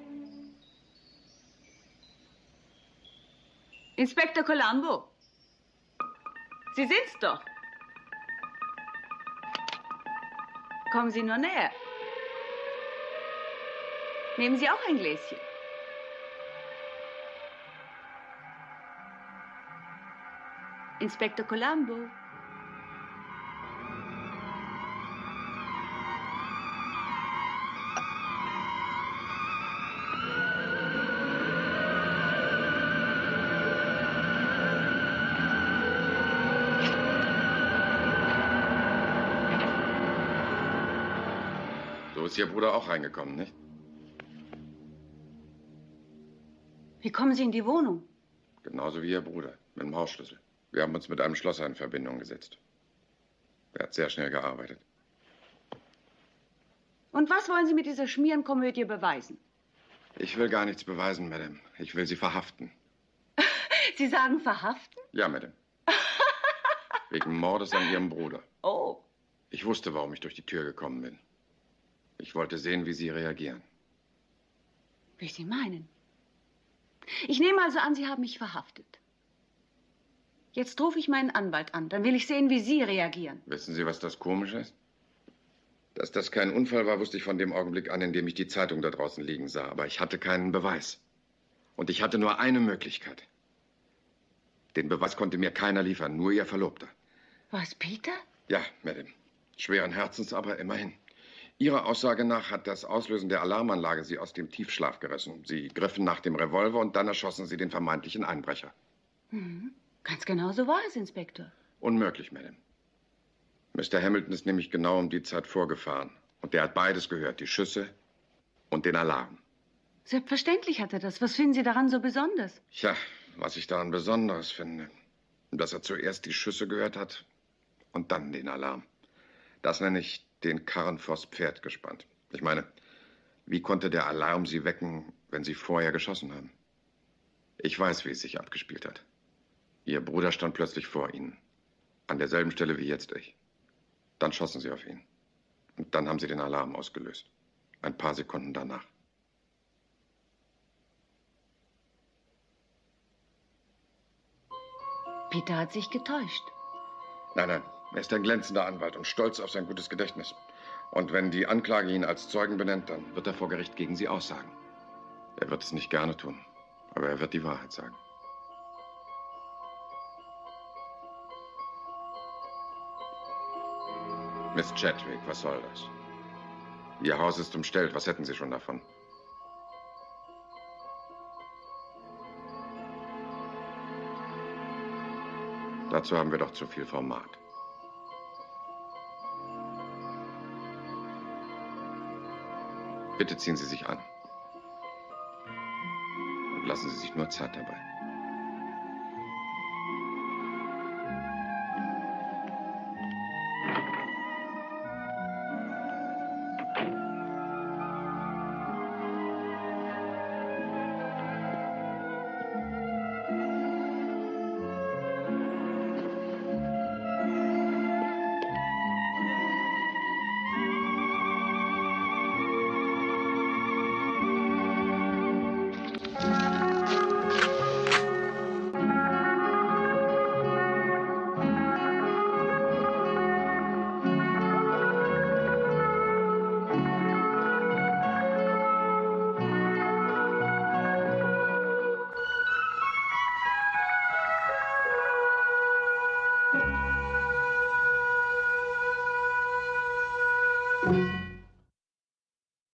Speaker 2: Inspektor Colombo. Sie sind's doch. Kommen Sie nur näher. Nehmen Sie auch ein Gläschen. Inspektor Colombo.
Speaker 12: So ist Ihr Bruder auch reingekommen, nicht?
Speaker 2: Wie kommen Sie in die Wohnung?
Speaker 12: Genauso wie Ihr Bruder, mit dem Hausschlüssel. Wir haben uns mit einem Schlosser in Verbindung gesetzt. Er hat sehr schnell gearbeitet.
Speaker 2: Und was wollen Sie mit dieser Schmierenkomödie beweisen?
Speaker 12: Ich will gar nichts beweisen, Madame. Ich will Sie verhaften.
Speaker 2: Sie sagen verhaften?
Speaker 12: Ja, Madame. Wegen Mordes an Ihrem Bruder.
Speaker 2: Oh.
Speaker 12: Ich wusste, warum ich durch die Tür gekommen bin. Ich wollte sehen, wie Sie reagieren.
Speaker 2: Wie Sie meinen. Ich nehme also an, Sie haben mich verhaftet. Jetzt rufe ich meinen Anwalt an. Dann will ich sehen, wie Sie reagieren.
Speaker 12: Wissen Sie, was das Komische ist? Dass das kein Unfall war, wusste ich von dem Augenblick an, in dem ich die Zeitung da draußen liegen sah. Aber ich hatte keinen Beweis. Und ich hatte nur eine Möglichkeit. Den Beweis konnte mir keiner liefern, nur Ihr Verlobter.
Speaker 2: Was, Peter?
Speaker 12: Ja, Madame. Schweren Herzens, aber immerhin. Ihrer Aussage nach hat das Auslösen der Alarmanlage Sie aus dem Tiefschlaf gerissen. Sie griffen nach dem Revolver und dann erschossen Sie den vermeintlichen Einbrecher.
Speaker 2: Mhm. Ganz genau so war es, Inspektor.
Speaker 12: Unmöglich, Madame. Mister Hamilton ist nämlich genau um die Zeit vorgefahren. Und der hat beides gehört, die Schüsse und den Alarm.
Speaker 2: Selbstverständlich hat er das. Was finden Sie daran so besonders?
Speaker 12: Tja, was ich daran Besonderes finde, dass er zuerst die Schüsse gehört hat und dann den Alarm. Das nenne ich den Karren vors Pferd gespannt. Ich meine, wie konnte der Alarm Sie wecken, wenn Sie vorher geschossen haben? Ich weiß, wie es sich abgespielt hat. Ihr Bruder stand plötzlich vor Ihnen. An derselben Stelle wie jetzt ich. Dann schossen Sie auf ihn. Und dann haben Sie den Alarm ausgelöst. Ein paar Sekunden danach.
Speaker 2: Peter hat sich getäuscht.
Speaker 12: Nein, nein. Er ist ein glänzender Anwalt und stolz auf sein gutes Gedächtnis. Und wenn die Anklage ihn als Zeugen benennt, dann wird er vor Gericht gegen Sie aussagen. Er wird es nicht gerne tun, aber er wird die Wahrheit sagen. Miss Chadwick, was soll das? Ihr Haus ist umstellt. Was hätten Sie schon davon? Dazu haben wir doch zu viel Format. Bitte ziehen Sie sich an. Und lassen Sie sich nur Zeit dabei.
Speaker 21: Thank you.